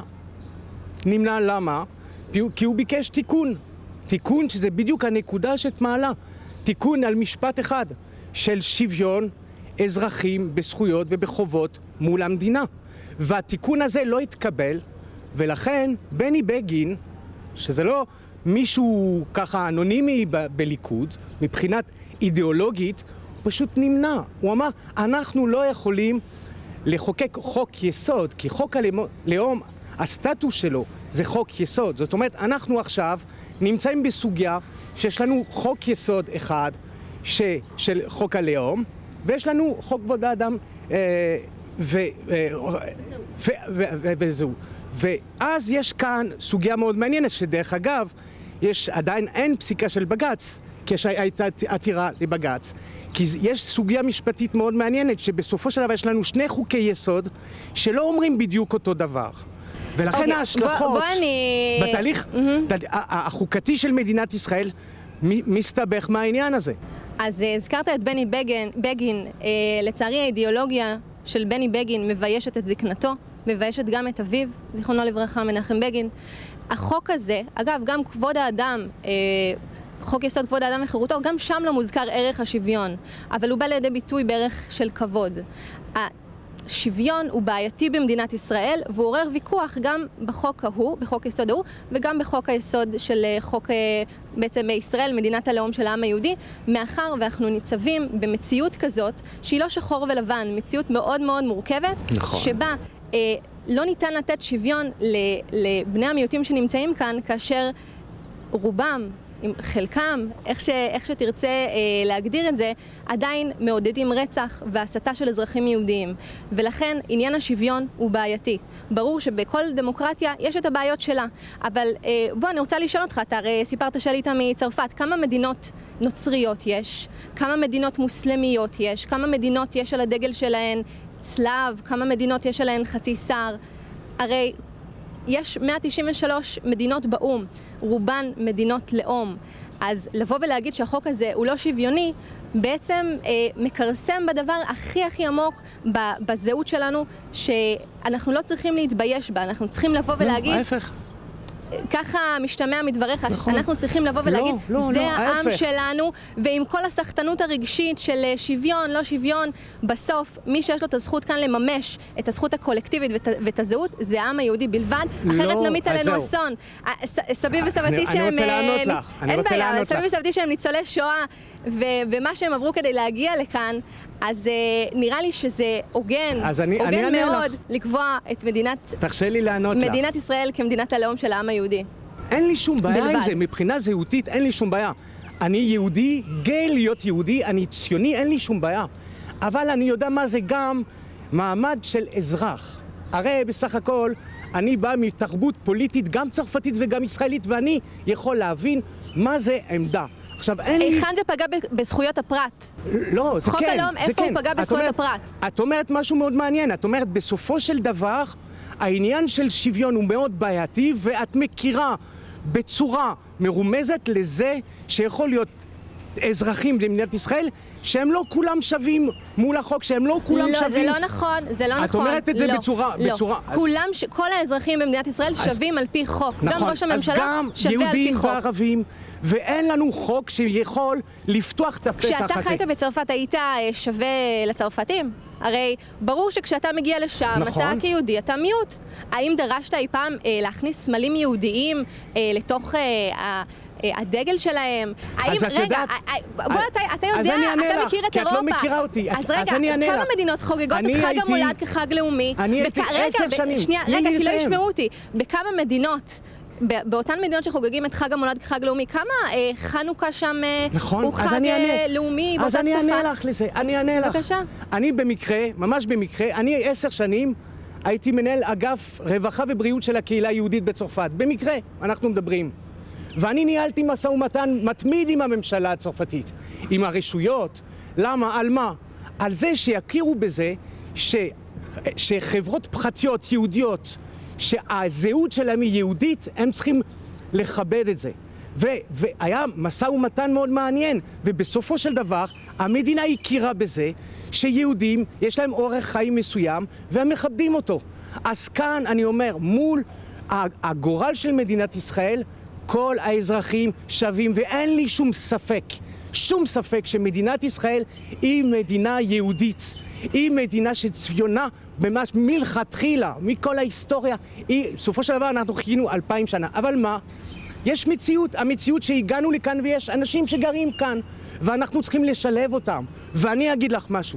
נמנע למה? כי הוא ביקש תיקון. תיקון שזה בדיוק הנקודה שאת מעלה. תיקון על משפט אחד, של שוויון אזרחים בזכויות ובחובות מול המדינה. והתיקון הזה לא התקבל, ולכן בני בגין, שזה לא מישהו ככה אנונימי ב- בליכוד, מבחינת אידיאולוגית, הוא פשוט נמנע. הוא אמר, אנחנו לא יכולים לחוקק חוק יסוד, כי חוק הלאום, הסטטוס שלו זה חוק יסוד. זאת אומרת, אנחנו עכשיו נמצאים בסוגיה שיש לנו חוק יסוד אחד ש, של חוק הלאום, ויש לנו חוק כבוד האדם אה, ו, אה, ו, ו, ו, וזהו. ואז יש כאן סוגיה מאוד מעניינת, שדרך אגב, יש עדיין אין פסיקה של בג"ץ, כשהייתה עתירה לבג"ץ. כי יש סוגיה משפטית מאוד מעניינת, שבסופו של דבר יש לנו שני חוקי יסוד שלא אומרים בדיוק אותו דבר. ולכן okay, ההשלכות בוא, בוא אני... בתהליך mm-hmm. החוקתי של מדינת ישראל מסתבך מהעניין הזה. אז הזכרת את בני בגין, בגין אה, לצערי האידיאולוגיה של בני בגין מביישת את זקנתו, מביישת גם את אביו, זיכרונו לברכה, מנחם בגין. החוק הזה, אגב, גם כבוד האדם, אה, חוק יסוד כבוד האדם וחירותו, גם שם לא מוזכר ערך השוויון, אבל הוא בא לידי ביטוי בערך של כבוד. השוויון הוא בעייתי במדינת ישראל, והוא עורר ויכוח גם בחוק ההוא, בחוק יסוד ההוא, וגם בחוק היסוד של חוק בעצם ישראל, מדינת הלאום של העם היהודי, מאחר ואנחנו ניצבים במציאות כזאת, שהיא לא שחור ולבן, מציאות מאוד מאוד מורכבת, נכון. שבה אה, לא ניתן לתת שוויון לבני המיעוטים שנמצאים כאן, כאשר רובם, עם חלקם, איך, ש, איך שתרצה אה, להגדיר את זה, עדיין מעודדים רצח והסתה של אזרחים יהודיים. ולכן עניין השוויון הוא בעייתי. ברור שבכל דמוקרטיה יש את הבעיות שלה. אבל אה, בוא, אני רוצה לשאול אותך, אתה הרי סיפרת שעלית מצרפת, כמה מדינות נוצריות יש? כמה מדינות מוסלמיות יש? כמה מדינות יש על הדגל שלהן צלב? כמה מדינות יש עליהן חצי שר? הרי יש מאה תשעים ושלוש מדינות באום, רובן מדינות לאום. אז לבוא ולהגיד שהחוק הזה הוא לא שוויוני, בעצם אה, מקרסם בדבר הכי הכי עמוק בזהות שלנו, שאנחנו לא צריכים להתבייש בה, אנחנו צריכים לבוא ולהגיד... לא, ההפך. ככה משתמע מדבריך, נכון. אנחנו צריכים לבוא ולהגיד, לא, לא, זה לא, העם ההפך. שלנו, ועם כל הסחטנות הרגשית של שוויון, לא שוויון, בסוף מי שיש לו את הזכות כאן לממש את הזכות הקולקטיבית ואת, ואת הזהות, זה העם היהודי בלבד, לא, אחרת נמיט עלינו זהו. אסון. סבי וסבתי שהם... אני רוצה לענות לך, אני אין רוצה בעיה, לענות סבי לך. וסבתי שהם ניצולי שואה, ו, ומה שהם עברו כדי להגיע לכאן, אז uh, נראה לי שזה הוגן, אני, הוגן אני מאוד לך. לקבוע את מדינת, תרשה לי לענות לך. מדינת ישראל כמדינת הלאום של העם היהודי. אין לי שום בעיה בלבד. עם זה, מבחינה זהותית אין לי שום בעיה. אני יהודי, גאה להיות יהודי, אני ציוני, אין לי שום בעיה. אבל אני יודע מה זה גם מעמד של אזרח. הרי בסך הכל אני בא מתרבות פוליטית, גם צרפתית וגם ישראלית, ואני יכול להבין מה זה עמדה. עכשיו אין לי... היכן זה פגע בזכויות הפרט? לא, זה חוק כן, הלאום, זה איפה כן. הוא פגע את בזכויות אומרת, הפרט? את אומרת משהו מאוד מעניין, את אומרת בסופו של דבר העניין של שוויון הוא מאוד בעייתי, ואת מכירה בצורה מרומזת לזה שיכול להיות אזרחים במדינת ישראל, שהם לא כולם שווים מול החוק, שהם לא כולם לא, שווים. לא, זה לא נכון, זה לא נכון. את אומרת את זה לא, בצורה... לא. בצורה... כולם, ש... כל האזרחים במדינת ישראל אז... שווים על פי חוק. נכון, גם ראש הממשלה שווה על פי חוק. אז גם יהודים וערבים, ואין לנו חוק שיכול לפתוח את הפתח הזה. כשאתה חיית בצרפת היית שווה לצרפתים? הרי ברור שכשאתה מגיע לשם, נכון. אתה כיהודי, אתה מיעוט. האם דרשת אי פעם אה, להכניס סמלים יהודיים אה, לתוך... אה, הדגל שלהם, האם, רגע, יודעת, בוא, אתה, אתה יודע, אתה מכיר את אירופה. כי את לא מכירה אותי, אז רגע, כמה מדינות חוגגות את חג המולד כחג לאומי? אני הייתי עשר שנים. שנייה, רגע, כי לא ישמעו אותי. בכמה מדינות, באותן מדינות שחוגגים את חג המולד כחג לאומי, כמה חנוכה שם הוא חג לאומי באותה תקופה? אז אני אענה לך לזה, אני אענה לך. בבקשה. אני במקרה, ממש במקרה, אני עשר שנים הייתי מנהל אגף רווחה ובריאות של הקהילה היהודית בצרפת. במקרה, אנחנו מדברים. ואני ניהלתי משא ומתן מתמיד עם הממשלה הצרפתית, עם הרשויות. למה? על מה? על זה שיכירו בזה ש... שחברות פרטיות יהודיות, שהזהות שלהם היא יהודית, הם צריכים לכבד את זה. ו... והיה משא ומתן מאוד מעניין, ובסופו של דבר המדינה הכירה בזה שיהודים יש להם אורח חיים מסוים והם מכבדים אותו. אז כאן אני אומר, מול הגורל של מדינת ישראל, כל האזרחים שווים, ואין לי שום ספק, שום ספק שמדינת ישראל היא מדינה יהודית. היא מדינה שצביונה ממש מלכתחילה, מכל ההיסטוריה. היא, בסופו של דבר אנחנו חיינו אלפיים שנה. אבל מה? יש מציאות, המציאות שהגענו לכאן ויש אנשים שגרים כאן, ואנחנו צריכים לשלב אותם. ואני אגיד לך משהו.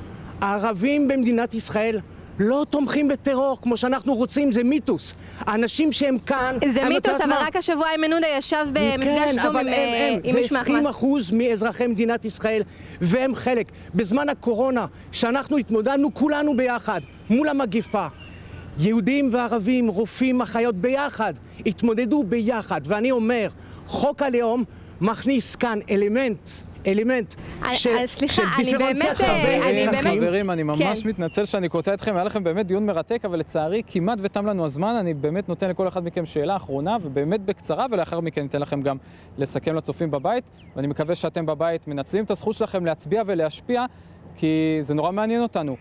הערבים במדינת ישראל לא תומכים בטרור כמו שאנחנו רוצים, זה מיתוס. האנשים שהם כאן... זה מיתוס, אבל רק השבוע איימן עודה ישב במפגש זום עם איש מחמאס. זה עשרים אחוז מאזרחי מדינת ישראל, והם חלק. בזמן הקורונה, שאנחנו התמודדנו כולנו ביחד, מול המגיפה, יהודים וערבים, רופאים, אחיות ביחד, התמודדו ביחד. ואני אומר, חוק הלאום מכניס כאן אלמנט, אלמנט של דיפרנציאציה בין אזרחים. חברים, אני ממש מתנצל שאני קוטע אתכם, היה לכם באמת דיון מרתק, אבל לצערי כמעט ותם לנו הזמן. אני באמת נותן לכל אחד מכם שאלה אחרונה, ובאמת בקצרה, ולאחר מכן ניתן לכם גם לסכם לצופים בבית, ואני מקווה שאתם בבית מנצלים את הזכות שלכם להצביע ולהשפיע, כי זה נורא מעניין אותנו.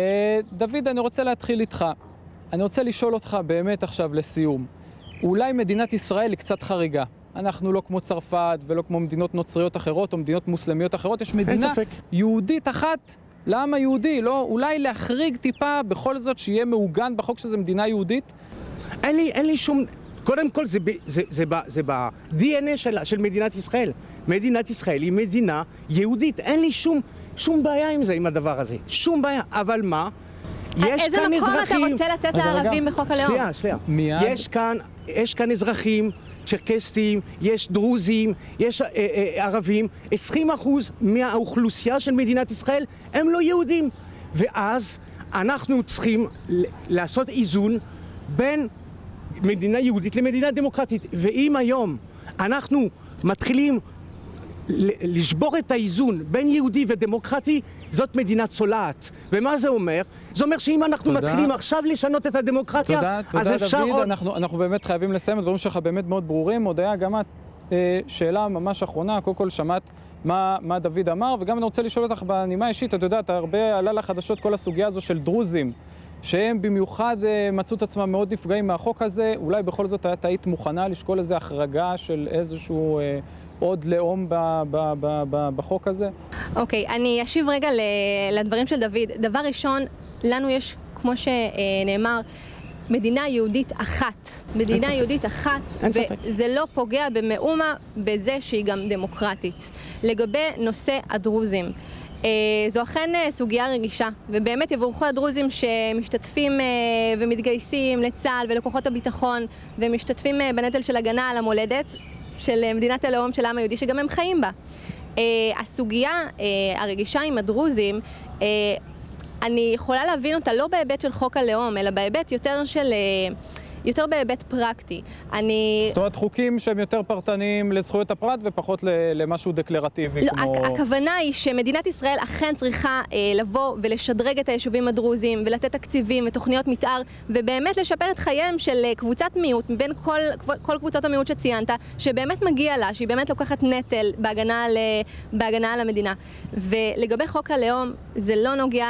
דוד, אני רוצה להתחיל איתך. אני רוצה לשאול אותך באמת עכשיו לסיום. אולי מדינת ישראל היא קצת חריגה. אנחנו לא כמו צרפת ולא כמו מדינות נוצריות אחרות או מדינות מוסלמיות אחרות. יש מדינה יהודית אחת לעם היהודי. לא, אולי להחריג טיפה בכל זאת שיהיה מעוגן בחוק שזה מדינה יהודית? אין לי, אין לי שום... קודם כל זה, זה, זה, זה, זה ב-די אן איי של, של מדינת ישראל. מדינת ישראל היא מדינה יהודית. אין לי שום, שום בעיה עם זה, עם הדבר הזה. שום בעיה. אבל מה? איזה מקום אתה רוצה לתת לערבים בחוק הלאום? שנייה, שנייה. מיד. יש כאן, יש כאן אזרחים, צ'רקסטים, יש דרוזים, יש אה, אה, ערבים. עשרים אחוז מהאוכלוסייה של מדינת ישראל הם לא יהודים. ואז אנחנו צריכים לעשות איזון בין מדינה יהודית למדינה דמוקרטית. ואם היום אנחנו מתחילים לשבור את האיזון בין יהודי ודמוקרטי, זאת מדינה צולעת. ומה זה אומר? זה אומר שאם אנחנו תודה. מתחילים עכשיו לשנות את הדמוקרטיה, תודה, אז תודה, אפשר דוד, עוד... אנחנו, אנחנו באמת חייבים לסיים, הדברים שלך באמת מאוד ברורים. עוד היה גם את, אה, שאלה ממש אחרונה, קודם כל שמעת מה, מה דוד אמר, וגם אני רוצה לשאול אותך בנימה אישית, את יודעת, הרבה עלה לחדשות כל הסוגיה הזו של דרוזים, שהם במיוחד אה, מצאו את עצמם מאוד נפגעים מהחוק הזה. אולי בכל זאת היית היית מוכנה לשקול איזו החרגה של איזשהו... אה, עוד לאום ב- ב- ב- ב- בחוק הזה? אוקיי, okay, אני אשיב רגע לדברים של דוד. דבר ראשון, לנו יש, כמו שנאמר, מדינה יהודית אחת. מדינה יהודית אחת, וזה לא פוגע במאומה בזה שהיא גם דמוקרטית. לגבי נושא הדרוזים, זו אכן סוגיה רגישה, ובאמת יבורכו הדרוזים שמשתתפים ומתגייסים לצה"ל ולכוחות הביטחון, ומשתתפים בנטל של הגנה על המולדת, של מדינת הלאום של העם היהודי, שגם הם חיים בה. Uh, הסוגיה uh, הרגישה עם הדרוזים, uh, אני יכולה להבין אותה לא בהיבט של חוק הלאום, אלא בהיבט יותר של uh, יותר בהיבט פרקטי. אני... זאת אומרת, חוקים שהם יותר פרטניים לזכויות הפרט ופחות למשהו דקלרטיבי לא, כמו... הכוונה היא שמדינת ישראל אכן צריכה אה, לבוא ולשדרג את היישובים הדרוזיים ולתת תקציבים ותוכניות מתאר ובאמת לשפר את חייהם של קבוצת מיעוט מבין כל, כל קבוצות המיעוט שציינת, שבאמת מגיע לה, שהיא באמת לוקחת נטל בהגנה על, בהגנה על המדינה. ולגבי חוק הלאום, זה לא נוגע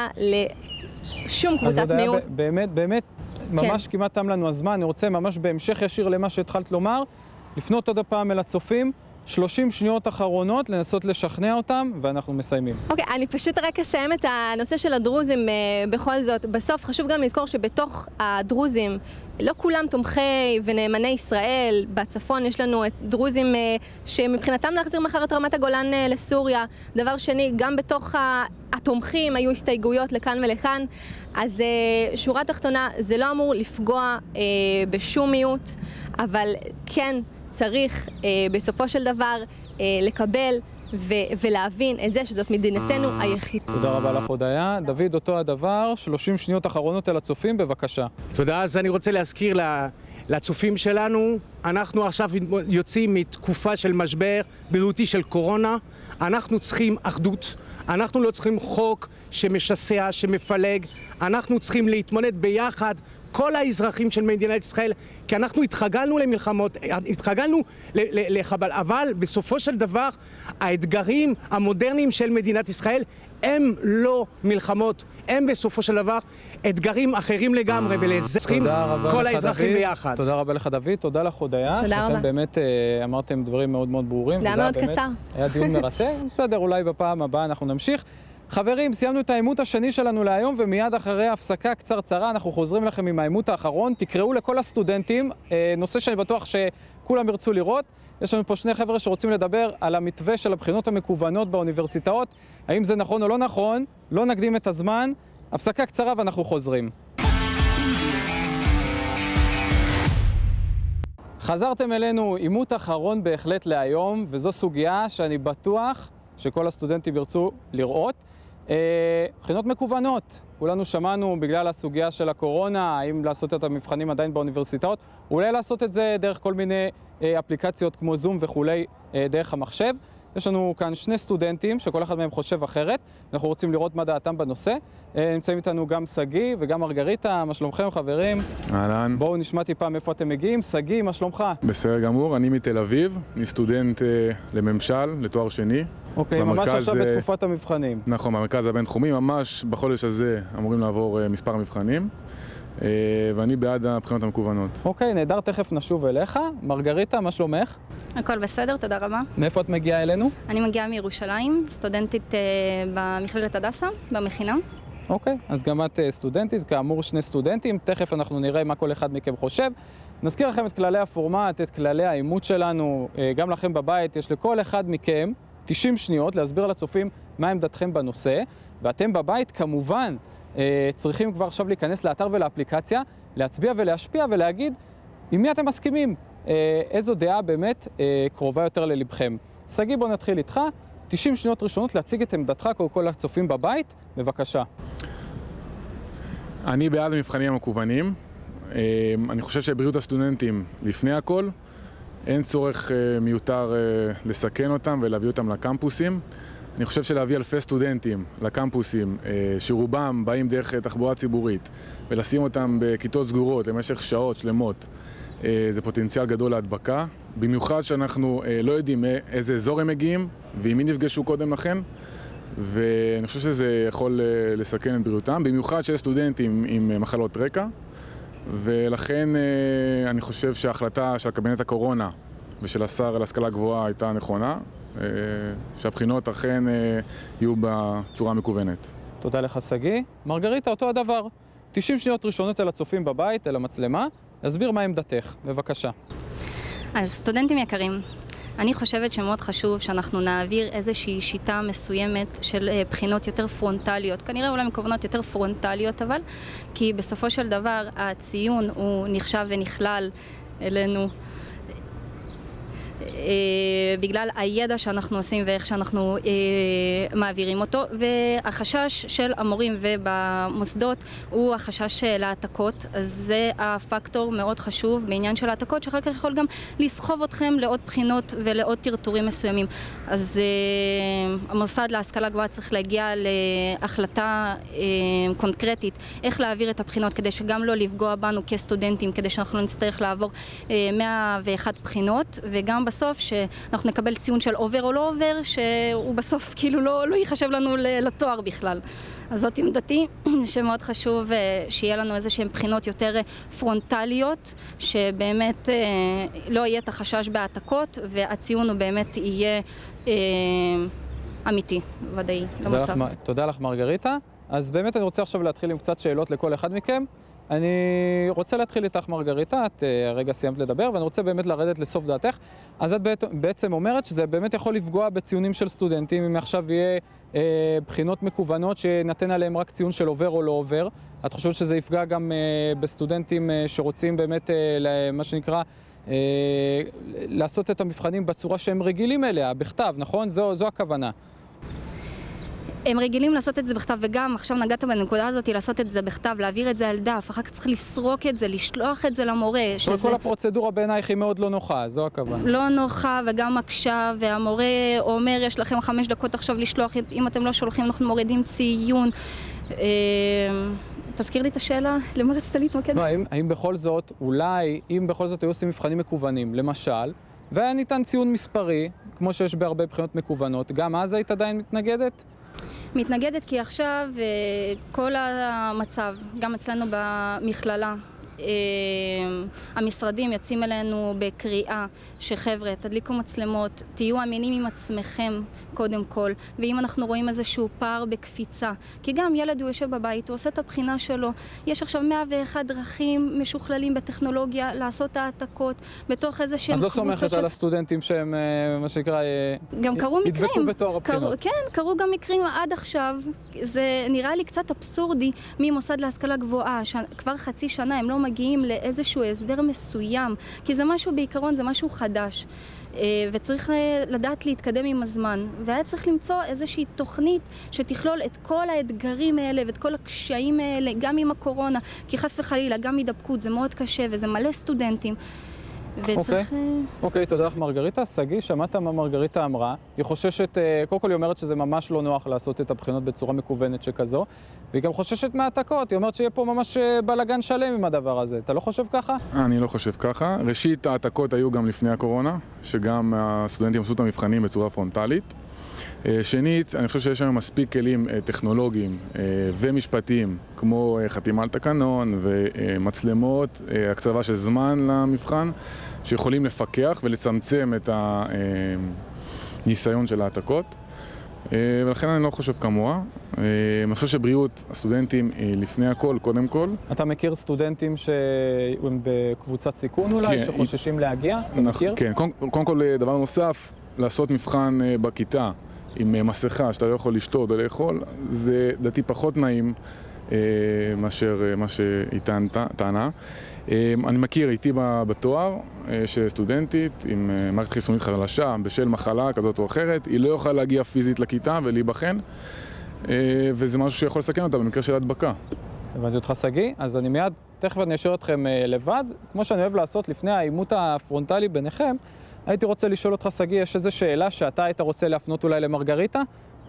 לשום קבוצת מיעוט. אז באמת, באמת, ממש כן. כמעט תם לנו הזמן. אני רוצה ממש בהמשך ישיר למה שהתחלת לומר, לפנות עוד הפעם אל הצופים, שלושים שניות אחרונות, לנסות לשכנע אותם, ואנחנו מסיימים. אוקיי, okay, אני פשוט רק אסיים את הנושא של הדרוזים uh, בכל זאת. בסוף חשוב גם לזכור שבתוך הדרוזים, לא כולם תומכי ונאמני ישראל. בצפון יש לנו את דרוזים uh, שמבחינתם להחזיר מחר את רמת הגולן uh, לסוריה. דבר שני, גם בתוך התומכים היו הסתייגויות לכאן ולכאן. אז uh, שורה תחתונה, זה לא אמור לפגוע uh, בשום מיעוט, אבל כן, צריך אה, בסופו של דבר אה, לקבל ו- ולהבין את זה שזאת מדינתנו היחיד. תודה רבה לך הודיה. דוד, אותו הדבר, שלושים שניות אחרונות אל הצופים, בבקשה. תודה, אז אני רוצה להזכיר לצופים שלנו, אנחנו עכשיו יוצאים מתקופה של משבר בריאותי של קורונה, אנחנו צריכים אחדות, אנחנו לא צריכים חוק שמשסע, שמפלג, אנחנו צריכים להתמודד ביחד כל האזרחים של מדינת ישראל, כי אנחנו התרגלנו למלחמות, התרגלנו לחבל, אבל בסופו של דבר האתגרים המודרניים של מדינת ישראל הם לא מלחמות, הם בסופו של דבר אתגרים אחרים לגמרי, ולזכרים כל האזרחים ביחד. תודה רבה לך דוד, תודה לך הודיה. תודה רבה. שאתם באמת אמרתם דברים מאוד מאוד ברורים. זה היה מאוד קצר. היה דיון מרתק, בסדר, אולי בפעם הבאה אנחנו נמשיך. חברים, סיימנו את העימות השני שלנו להיום, ומיד אחרי הפסקה קצרצרה אנחנו חוזרים לכם עם העימות האחרון. תקראו לכל הסטודנטים, נושא שאני בטוח שכולם ירצו לראות. יש לנו פה שני חבר'ה שרוצים לדבר על המתווה של הבחינות המקוונות באוניברסיטאות. האם זה נכון או לא נכון? לא נקדים את הזמן. הפסקה קצרה ואנחנו חוזרים. חזרתם אלינו, עימות אחרון בהחלט להיום, וזו סוגיה שאני בטוח שכל הסטודנטים ירצו לראות. בחינות מקוונות, כולנו שמענו בגלל הסוגיה של הקורונה, האם לעשות את המבחנים עדיין באוניברסיטאות, אולי לעשות את זה דרך כל מיני אפליקציות כמו זום וכולי, דרך המחשב. יש לנו כאן שני סטודנטים שכל אחד מהם חושב אחרת, אנחנו רוצים לראות מה דעתם בנושא. נמצאים איתנו גם סגי וגם מרגריטה, מה שלומכם חברים? אהלן. בואו נשמע טיפה מאיפה אתם מגיעים. סגי, מה שלומך? בסדר גמור, אני מתל אביב, אני סטודנט לממשל, לתואר שני. אוקיי, ממש עכשיו בתקופת המבחנים. נכון, במרכז הבינתחומי, ממש בחודש הזה אמורים לעבור מספר מבחנים, ואני בעד הבחינות המקוונות. אוקיי, נהדר, תכף נשוב אליך. מרגריטה, מה שלומך? הכל בסדר, תודה רבה. מאיפה את מגיעה אלינו? אני מגיעה מירושלים, סטודנטית במכללת הדסה, במכינה. אוקיי, אז גם את סטודנטית, כאמור שני סטודנטים, תכף אנחנו נראה מה כל אחד מכם חושב. נזכיר לכם את כללי הפורמט, את כללי העימות שלנו, גם לכם בבית, יש לכל אחד מכם תשעים שניות להסביר לצופים מה עמדתכם בנושא, ואתם בבית כמובן צריכים כבר עכשיו להיכנס לאתר ולאפליקציה, להצביע ולהשפיע ולהגיד עם מי אתם מסכימים, איזו דעה באמת קרובה יותר ללבכם. סגי, בוא נתחיל איתך, תשעים שניות ראשונות להציג את עמדתך כל כל הצופים בבית, בבקשה. אני בעד המבחנים המקוונים, אני חושב שבריאות הסטודנטים לפני הכל, אין צורך מיותר לסכן אותם ולהביא אותם לקמפוסים. אני חושב שלהביא אלפי סטודנטים לקמפוסים, שרובם באים דרך תחבורה ציבורית, ולשים אותם בכיתות סגורות למשך שעות שלמות, זה פוטנציאל גדול להדבקה. במיוחד שאנחנו לא יודעים איזה אזור הם מגיעים, ועם מי נפגשו קודם לכן, ואני חושב שזה יכול לסכן את בריאותם, במיוחד שיש סטודנטים עם מחלות רקע, ולכן אני חושב שההחלטה של קבינט הקורונה ושל השר להשכלה גבוהה הייתה נכונה, שהבחינות אכן יהיו בצורה מקוונת. תודה לך סגי. מרגריטה, אותו הדבר. תשעים שניות ראשונות אל הצופים בבית, אל המצלמה. להסביר מה עמדתך. בבקשה. אז סטודנטים יקרים, אני חושבת שמאוד חשוב שאנחנו נעביר איזושהי שיטה מסוימת של בחינות יותר פרונטליות, כנראה אולי מקוונות יותר פרונטליות אבל, כי בסופו של דבר הציון הוא נחשב ונכלל אלינו בגלל הידע שאנחנו עושים ואיך שאנחנו מעבירים אותו, והחשש של המורים ובמוסדות הוא החשש להעתקות, אז זה הפקטור מאוד חשוב בעניין של העתקות, שאחר כך יכול גם לסחוב אתכם לעוד בחינות ולעוד טרטורים מסוימים. אז המוסד להשכלה גבוהה צריך להגיע להחלטה קונקרטית איך להעביר את הבחינות כדי שגם לא לפגוע בנו כסטודנטים, כדי שאנחנו נצטרך לעבור מאה ואחת בחינות, וגם בסוף שאנחנו נקבל ציון של עובר או לא עובר, שהוא בסוף כאילו לא, לא ייחשב לנו לתואר בכלל. אז זאת עמדתי, שמאוד חשוב שיהיה לנו איזה שהן בחינות יותר פרונטליות, שבאמת לא יהיה את החשש בהעתקות, והציון הוא באמת יהיה אמיתי, ודאי, למצב. תודה לך מרגריטה. אז באמת אני רוצה עכשיו להתחיל עם קצת שאלות לכל אחד מכם. אני רוצה להתחיל איתך מרגריטה, את הרגע סיימת לדבר, ואני רוצה באמת לרדת לסוף דעתך. אז את בעצם אומרת שזה באמת יכול לפגוע בציונים של סטודנטים, אם עכשיו יהיה אה, בחינות מקוונות שנתן עליהם רק ציון של עובר או לא עובר. את חושבת שזה יפגע גם אה, בסטודנטים אה, שרוצים באמת, אה, מה שנקרא, אה, לעשות את המבחנים בצורה שהם רגילים אליה, בכתב, נכון? זו, זו הכוונה. הם רגילים לעשות את זה בכתב, וגם עכשיו נגעת בנקודה הזאת לעשות את זה בכתב, להעביר את זה על דף, אחר כך צריך לסרוק את זה, לשלוח את זה למורה. שזה... כל הפרוצדורה בעינייך היא מאוד לא נוחה, זו הכוונה. לא נוחה וגם מקשה, והמורה אומר, יש לכם חמש דקות עכשיו לשלוח, אם אתם לא שולחים אנחנו מורידים ציון. תזכיר לי את השאלה, למה רצית להתמקד? לא, האם, האם בכל זאת, אולי, אם בכל זאת היו עושים מבחנים מקוונים, למשל, והיה ניתן ציון מספרי, כמו שיש בהרבה בחינות מקוונות, גם אז היית עדיין מתנגדת? מתנגדת כי עכשיו כל המצב, גם אצלנו במכללה, המשרדים יוצאים אלינו בקריאה שחבר'ה, תדליקו מצלמות, תהיו אמינים עם עצמכם קודם כל, ואם אנחנו רואים איזשהו פער בקפיצה, כי גם ילד הוא יושב בבית, הוא עושה את הבחינה שלו, יש עכשיו מאה ואחת דרכים משוכללים בטכנולוגיה לעשות העתקות בתוך איזה שהם קבוצות. אז לא סומכת של... על הסטודנטים שהם, מה שנקרא, גם קרו ידבקו מקרים. בתואר הבחינות. קרו, כן, קרו גם מקרים עד עכשיו, זה נראה לי קצת אבסורדי ממוסד להשכלה גבוהה, ש... כבר חצי שנה הם לא מגיעים לאיזשהו הסדר מסוים, כי זה משהו בעיקרון, זה משהו חדש, וצריך לדעת להתקדם עם הזמן, והיה צריך למצוא איזושהי תוכנית שתכלול את כל האתגרים האלה ואת כל הקשיים האלה, גם עם הקורונה, כי חס וחלילה, גם הידבקות, זה מאוד קשה וזה מלא סטודנטים. וצריך... אוקיי, תודה לך מרגריטה. סגי, שמעת מה מרגריטה אמרה. היא חוששת, קודם כל היא אומרת שזה ממש לא נוח לעשות את הבחינות בצורה מקוונת שכזו, והיא גם חוששת מהעתקות. היא אומרת שיהיה פה ממש בלגן שלם עם הדבר הזה. אתה לא חושב ככה? אני לא חושב ככה. ראשית, העתקות היו גם לפני הקורונה, שגם הסטודנטים עשו את המבחנים בצורה פרונטלית. שנית, אני חושב שיש לנו מספיק כלים טכנולוגיים ומשפטיים, כמו חתימה על תקנון ומצלמות, הקצבה של זמן למבחן, שיכולים לפקח ולצמצם את הניסיון של העתקות. ולכן אני לא חושב כמוה. אני חושב שבריאות הסטודנטים היא לפני הכל, קודם כל. אתה מכיר סטודנטים שהם בקבוצת סיכון אולי, שחוששים להגיע? אתה מכיר? כן, קודם כל דבר נוסף, לעשות מבחן בכיתה עם מסכה שאתה לא יכול לשתות או לאכול, זה דעתי פחות נעים מאשר מה שהיא טענה. אני מכיר איתי בתואר שסטודנטית עם מערכת חיסונית חלשה בשל מחלה כזאת או אחרת, היא לא יכולה להגיע פיזית לכיתה ולהיבחן, וזה משהו שיכול לסכן אותה במקרה של הדבקה. הבנתי אותך סגי, אז אני מיד, תכף אני אשאיר אתכם לבד, כמו שאני אוהב לעשות לפני העימות הפרונטלי ביניכם, הייתי רוצה לשאול אותך סגי, יש איזו שאלה שאתה היית רוצה להפנות אולי למרגריטה?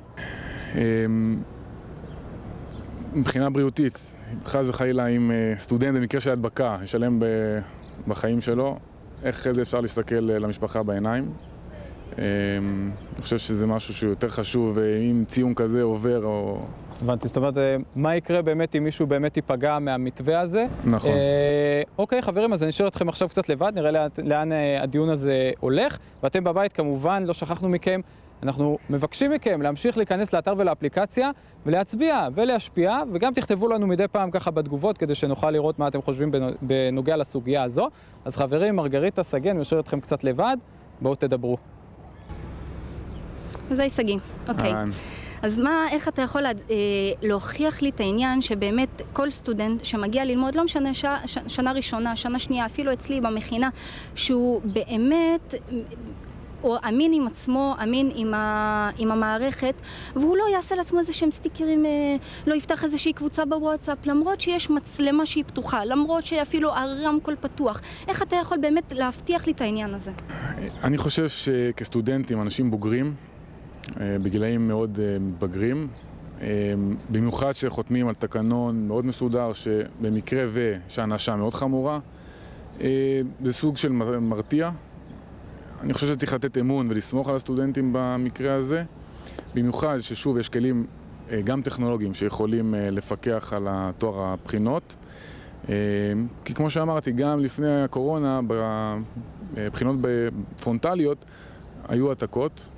מבחינה בריאותית, חס וחלילה עם סטודנט במקרה של הדבקה, ישלם בחיים שלו, איך זה אפשר להסתכל למשפחה בעיניים? אני חושב שזה משהו שהוא יותר חשוב, אם ציון כזה עובר או... הבנתי, זאת אומרת, מה יקרה באמת אם מישהו באמת ייפגע מהמתווה הזה? נכון. אה, אוקיי, חברים, אז אני אשאיר אתכם עכשיו קצת לבד, נראה לאן, לאן הדיון הזה הולך, ואתם בבית כמובן, לא שכחנו מכם, אנחנו מבקשים מכם להמשיך להיכנס לאתר ולאפליקציה ולהצביע ולהשפיע, וגם תכתבו לנו מדי פעם ככה בתגובות כדי שנוכל לראות מה אתם חושבים בנוגע לסוגיה הזו. אז חברים, מרגריטה, סגי, אני אשאיר אתכם קצת לבד, בואו תדברו. זה סגי, אוקיי. אז מה, איך אתה יכול לה, אה, להוכיח לי את העניין שבאמת כל סטודנט שמגיע ללמוד, לא משנה ש, ש, שנה ראשונה, שנה שנייה, אפילו אצלי במכינה, שהוא באמת או אמין עם עצמו, אמין עם, ה, עם המערכת, והוא לא יעשה לעצמו איזה שהם סטיקרים, לא יפתח איזושהי קבוצה בוואטסאפ, למרות שיש מצלמה שהיא פתוחה, למרות שאפילו הרמקול פתוח. איך אתה יכול באמת להבטיח לי את העניין הזה? אני חושב שכסטודנטים, אנשים בוגרים, בגילאים מאוד מתבגרים, במיוחד שחותמים על תקנון מאוד מסודר, שבמקרה ושהאנשה מאוד חמורה, זה סוג של מרתיע. אני חושב שצריך לתת אמון ולסמוך על הסטודנטים במקרה הזה, במיוחד ששוב יש כלים גם טכנולוגיים שיכולים לפקח על תואר הבחינות. כי כמו שאמרתי, גם לפני הקורונה, בבחינות פרונטליות, היו עתקות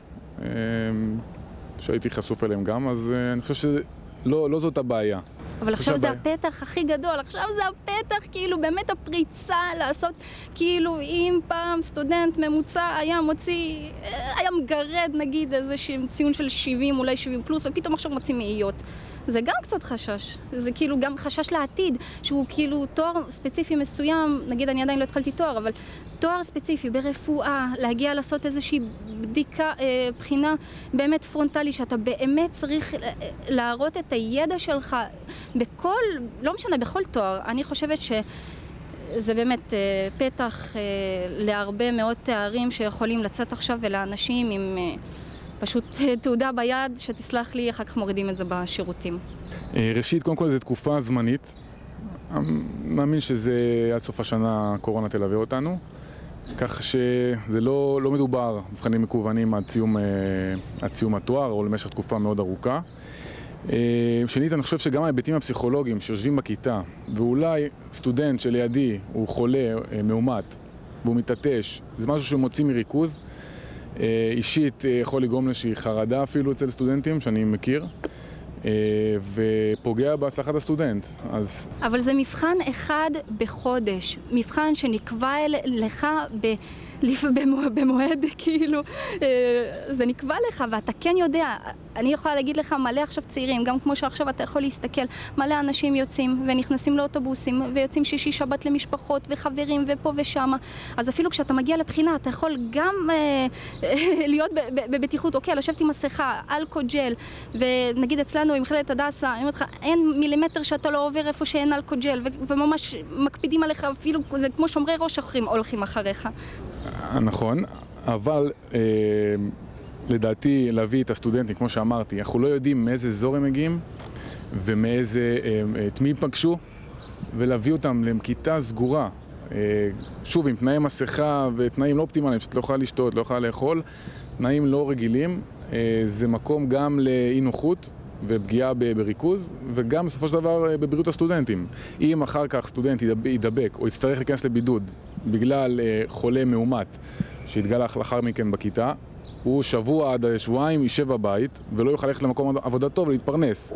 שהייתי חשוף אליהם גם, אז אני חושב שלא לא זאת הבעיה. אבל עכשיו זה הפתח הכי גדול, עכשיו זה הפתח, כאילו באמת הפריצה לעשות, כאילו אם פעם סטודנט ממוצע היה מוציא, היה מגרד נגיד איזה ציון של שבעים, אולי שבעים פלוס, ופתאום עכשיו מוציא מאיות. זה גם קצת חשש, זה כאילו גם חשש לעתיד, שהוא כאילו תואר ספציפי מסוים, נגיד אני עדיין לא התחלתי תואר, אבל תואר ספציפי ברפואה, להגיע לעשות איזושהי בדיקה, אה, בחינה באמת פרונטלי, שאתה באמת צריך להראות את הידע שלך בכל, לא משנה, בכל תואר. אני חושבת שזה באמת אה, פתח אה, להרבה מאוד תארים שיכולים לצאת עכשיו, ולאנשים עם אה, פשוט תעודה ביד, שתסלח לי, אחר כך מורידים את זה בשירותים. ראשית, קודם כל זו תקופה זמנית. מאמין שזה עד סוף השנה הקורונה תלווה אותנו, כך שזה לא, לא מדובר מבחנים מקוונים עד סיום, עד סיום התואר או למשך תקופה מאוד ארוכה. שנית, אני חושב שגם ההיבטים הפסיכולוגיים שיושבים בכיתה, ואולי סטודנט שלידי הוא חולה מאומת והוא מתעטש, זה משהו שמוציא מריכוז. אישית יכול לגרום לאיזושהי חרדה אפילו אצל סטודנטים שאני מכיר, ופוגע בהצלחת הסטודנט. אז... אבל זה מבחן אחד בחודש, מבחן שנקבע לך ב... במועד, כאילו, זה נקבע לך, ואתה כן יודע, אני יכולה להגיד לך מלא עכשיו צעירים, גם כמו שעכשיו אתה יכול להסתכל, מלא אנשים יוצאים ונכנסים לאוטובוסים, ויוצאים שישי שבת למשפחות וחברים ופה ושמה, אז אפילו כשאתה מגיע לבחינה, אתה יכול גם להיות בבטיחות, אוקיי, לשבת עם מסכה, אלכוג'ל, ונגיד אצלנו עם מכללת הדסה, אני אומרת לך, אין מילימטר שאתה לא עובר איפה שאין אלכוג'ל, וממש מקפידים עליך, אפילו זה כמו שומרי ראש אחרים הולכים אחריך. נכון, אבל אה, לדעתי להביא את הסטודנטים, כמו שאמרתי, אנחנו לא יודעים מאיזה אזור הם מגיעים ומאיזה, אה, את מי פגשו, ולהביא אותם לכיתה סגורה. אה, שוב, עם תנאי מסכה ותנאים לא אופטימליים, שאת לא יכולה לשתות, לא יכולה לאכול, תנאים לא רגילים, אה, זה מקום גם לאי נוחות ופגיעה בריכוז, וגם בסופו של דבר בבריאות הסטודנטים. אם אחר כך סטודנט ידבק או יצטרך להיכנס לבידוד בגלל חולה מאומת שהתגלה לאחר מכן בכיתה, הוא שבוע עד שבועיים יישב בבית ולא יוכל ללכת למקום עבודתו ולהתפרנס.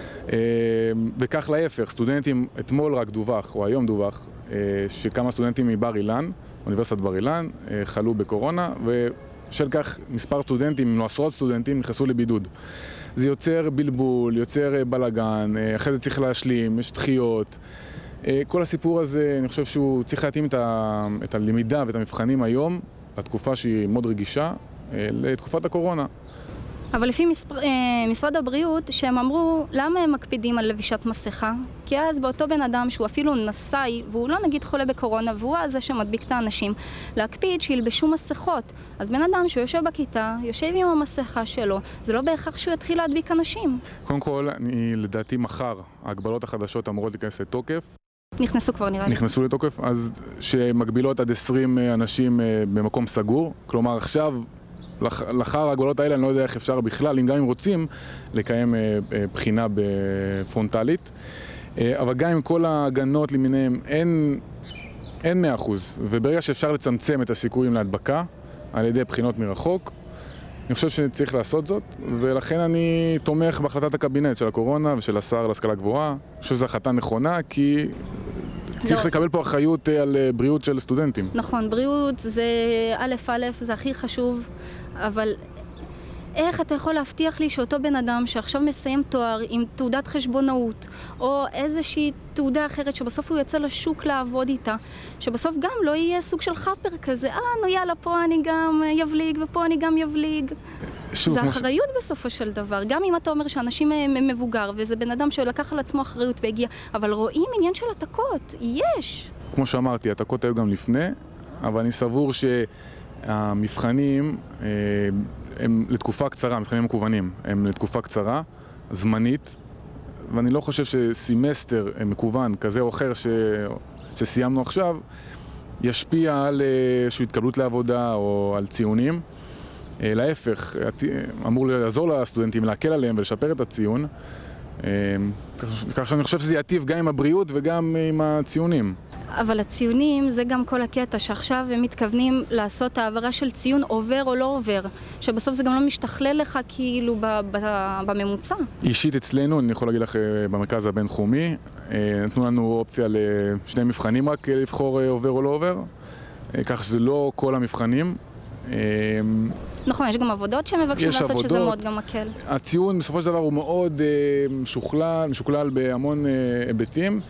וכך להפך, סטודנטים, אתמול רק דווח, או היום דווח, שכמה סטודנטים מבר אילן, אוניברסיטת בר אילן, חלו בקורונה, ושל כך מספר סטודנטים, אם לא עשרות סטודנטים, נכנסו לבידוד. זה יוצר בלבול, יוצר בלגן, אחרי זה צריך להשלים, יש דחיות. כל הסיפור הזה, אני חושב שהוא צריך להתאים את, ה, את הלמידה ואת המבחנים היום, לתקופה שהיא מאוד רגישה, לתקופת הקורונה. אבל לפי מספר, משרד הבריאות, שהם אמרו, למה הם מקפידים על לבישת מסכה? כי אז באותו בן אדם שהוא אפילו נשאי, והוא לא נגיד חולה בקורונה, והוא הזה שמדביק את האנשים, להקפיד שילבשו מסכות. אז בן אדם שהוא יושב בכיתה, יושב עם המסכה שלו, זה לא בהכרח שהוא יתחיל להדביק אנשים. קודם כל, אני, לדעתי מחר, ההגבלות החדשות אמורות להיכנס לתוקף. נכנסו כבר נראה לי. נכנסו לתוקף, אז שמגבילות עד עשרים אנשים במקום סגור. כלומר, עכשיו, לאחר ההגבלות האלה, אני לא יודע איך אפשר בכלל, אם גם אם רוצים, לקיים בחינה בפרונטלית. אבל גם עם כל ההגנות למיניהם, אין, אין מאה אחוז. וברגע שאפשר לצמצם את הסיכויים להדבקה, על ידי בחינות מרחוק, אני חושב שצריך לעשות זאת, ולכן אני תומך בהחלטת הקבינט של הקורונה ושל השר להשכלה גבוהה. אני חושב שזו החלטה נכונה, כי צריך לקבל פה אחריות על בריאות של סטודנטים. נכון, בריאות זה א' א', זה הכי חשוב, אבל איך אתה יכול להבטיח לי שאותו בן אדם שעכשיו מסיים תואר עם תעודת חשבונאות, או איזושהי תעודה אחרת שבסוף הוא יצא לשוק לעבוד איתה, שבסוף גם לא יהיה סוג של חפר כזה, אה, נו יאללה, פה אני גם יבליג ופה אני גם יבליג. זה אחריות ש... בסופו של דבר. גם אם אתה אומר שאנשים מבוגר, וזה בן אדם שלקח על עצמו אחריות והגיע, אבל רואים עניין של עתקות, יש. כמו שאמרתי, עתקות היו גם לפני, אבל אני סבור שהמבחנים הם לתקופה קצרה, המבחנים מקוונים, הם לתקופה קצרה, זמנית, ואני לא חושב שסימסטר מקוון כזה או אחר ש... שסיימנו עכשיו, ישפיע על איזושהי התקבלות לעבודה או על ציונים. להפך, אמור לעזור לסטודנטים, להקל עליהם ולשפר את הציון. כך שאני חושב שזה יטיב גם עם הבריאות וגם עם הציונים. אבל הציונים זה גם כל הקטע, שעכשיו הם מתכוונים לעשות העברה של ציון עובר או לא עובר, שבסוף זה גם לא משתכלל לך כאילו בממוצע. אישית אצלנו, אני יכול להגיד לך במרכז הבינתחומי, נתנו לנו אופציה לשני מבחנים רק לבחור עובר או לא עובר, כך שזה לא כל המבחנים. נכון, יש גם עבודות שמבקשים לעשות עבודות, שזה מאוד גם מקל. הציון בסופו של דבר הוא מאוד משוכלל, משוכלל בהמון היבטים,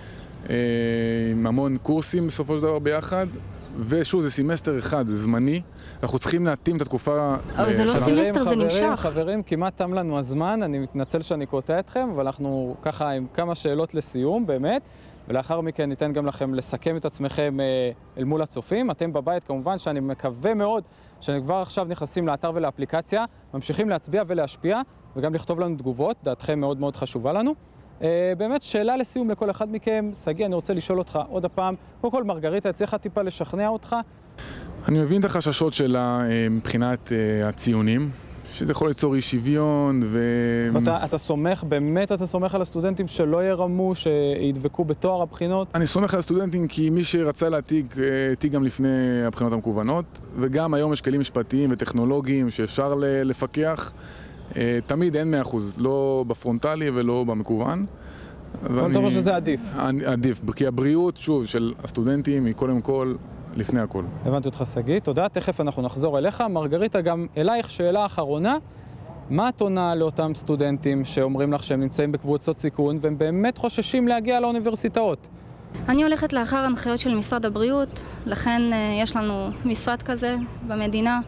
עם המון קורסים בסופו של דבר ביחד, ושוב, זה סמסטר אחד, זה זמני, אנחנו צריכים להתאים את התקופה... אבל זה לא סמסטר, זה נמשך. חברים, חברים, כמעט תם לנו הזמן, אני מתנצל שאני קוטע אתכם, אבל אנחנו ככה עם כמה שאלות לסיום, באמת, ולאחר מכן ניתן גם לכם לסכם את עצמכם אל מול הצופים. אתם בבית, כמובן, שאני מקווה מאוד שכבר עכשיו נכנסים לאתר ולאפליקציה, ממשיכים להצביע ולהשפיע, וגם לכתוב לנו תגובות, דעתכם מאוד מאוד חשובה לנו. Uh, באמת, שאלה לסיום לכל אחד מכם. סגי, אני רוצה לשאול אותך עוד הפעם. קודם כל, מרגריטה, הצליחה טיפה לשכנע אותך? אני מבין את החששות שלה מבחינת uh, הציונים, שזה יכול ליצור אי שוויון ו... ואתה אתה סומך, באמת אתה סומך על הסטודנטים שלא ירמו, שידבקו בתואר הבחינות? אני סומך על הסטודנטים כי מי שרצה להעתיק, העתיק גם לפני הבחינות המקוונות, וגם היום יש כלים משפטיים וטכנולוגיים שאפשר לפקח. תמיד אין מאה אחוז, לא בפרונטלי ולא במקוון. אבל אתה אומר שזה עדיף? עדיף, כי הבריאות, שוב, של הסטודנטים היא קודם כל לפני הכל. הבנתי אותך, סגי, תודה. תכף אנחנו נחזור אליך. מרגריטה, גם אלייך שאלה אחרונה. מה את עונה לאותם סטודנטים שאומרים לך שהם נמצאים בקבוצות סיכון והם באמת חוששים להגיע לאוניברסיטאות? אני הולכת לאחר הנחיות של משרד הבריאות, לכן יש לנו משרד כזה במדינה.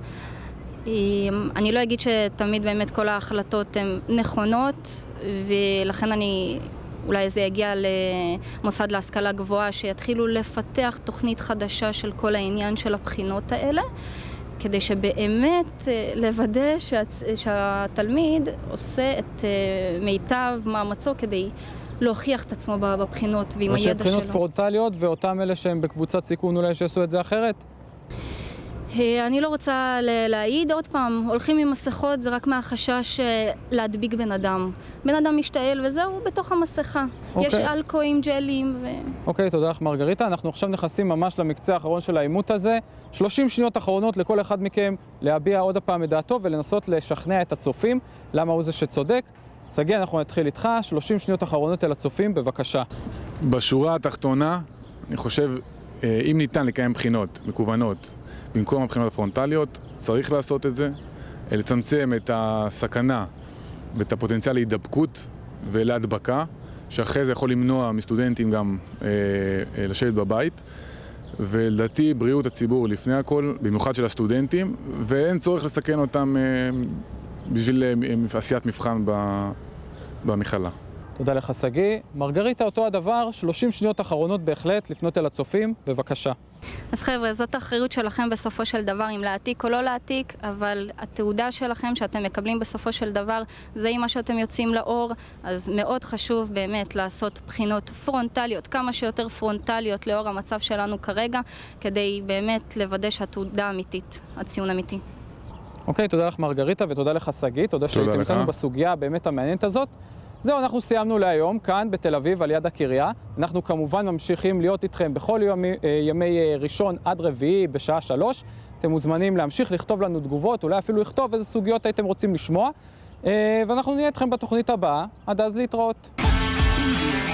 אני לא אגיד שתמיד באמת כל ההחלטות הן נכונות, ולכן אני, אולי זה יגיע למוסד להשכלה גבוהה שיתחילו לפתח תוכנית חדשה של כל העניין של הבחינות האלה, כדי שבאמת לוודא שהתלמיד עושה את מיטב מאמצו כדי להוכיח את עצמו בבחינות ועם הידע שלו. בחינות פרונטליות, ואותם אלה שהם בקבוצת סיכון אולי שיעשו את זה אחרת? אני לא רוצה להעיד, עוד פעם, הולכים עם מסכות, זה רק מהחשש להדביק בן אדם. בן אדם משתעל וזהו בתוך המסכה. Okay. יש אלכוהול עם ג'לים ו... אוקיי, okay, תודה לך מרגריטה. אנחנו עכשיו נכנסים ממש למקצה האחרון של העימות הזה. שלושים שניות אחרונות לכל אחד מכם להביע עוד הפעם את דעתו ולנסות לשכנע את הצופים למה הוא זה שצודק. סגי, אנחנו נתחיל איתך. שלושים שניות אחרונות אל הצופים, בבקשה. בשורה התחתונה, אני חושב, אם ניתן לקיים בחינות מקוונות, במקום הבחינות הפרונטליות, צריך לעשות את זה, לצמצם את הסכנה ואת הפוטנציאל להידבקות ולהדבקה, שאחרי זה יכול למנוע מסטודנטים גם אה, אה, לשבת בבית, ולדעתי בריאות הציבור לפני הכל, במיוחד של הסטודנטים, ואין צורך לסכן אותם אה, בשביל אה, עשיית מבחן במכללה. תודה לך, סגי. מרגריטה, אותו הדבר, שלושים שניות אחרונות בהחלט לפנות אל הצופים, בבקשה. אז חבר'ה, זאת האחריות שלכם בסופו של דבר, אם להעתיק או לא להעתיק, אבל התעודה שלכם שאתם מקבלים בסופו של דבר, זה עם מה שאתם יוצאים לאור, אז מאוד חשוב באמת לעשות בחינות פרונטליות, כמה שיותר פרונטליות לאור המצב שלנו כרגע, כדי באמת לוודא שהתעודה אמיתית, הציון אמיתי. אוקיי, תודה לך מרגריטה ותודה לך סגי, תודה שהייתם איתנו בסוגיה באמת המעניינת הזאת. זהו, אנחנו סיימנו להיום, כאן בתל אביב, על יד הקריה. אנחנו כמובן ממשיכים להיות איתכם בכל ימי, ימי ראשון עד רביעי בשעה שלוש. אתם מוזמנים להמשיך לכתוב לנו תגובות, אולי אפילו לכתוב איזה סוגיות הייתם רוצים לשמוע. ואנחנו נהיה איתכם בתוכנית הבאה. עד אז להתראות.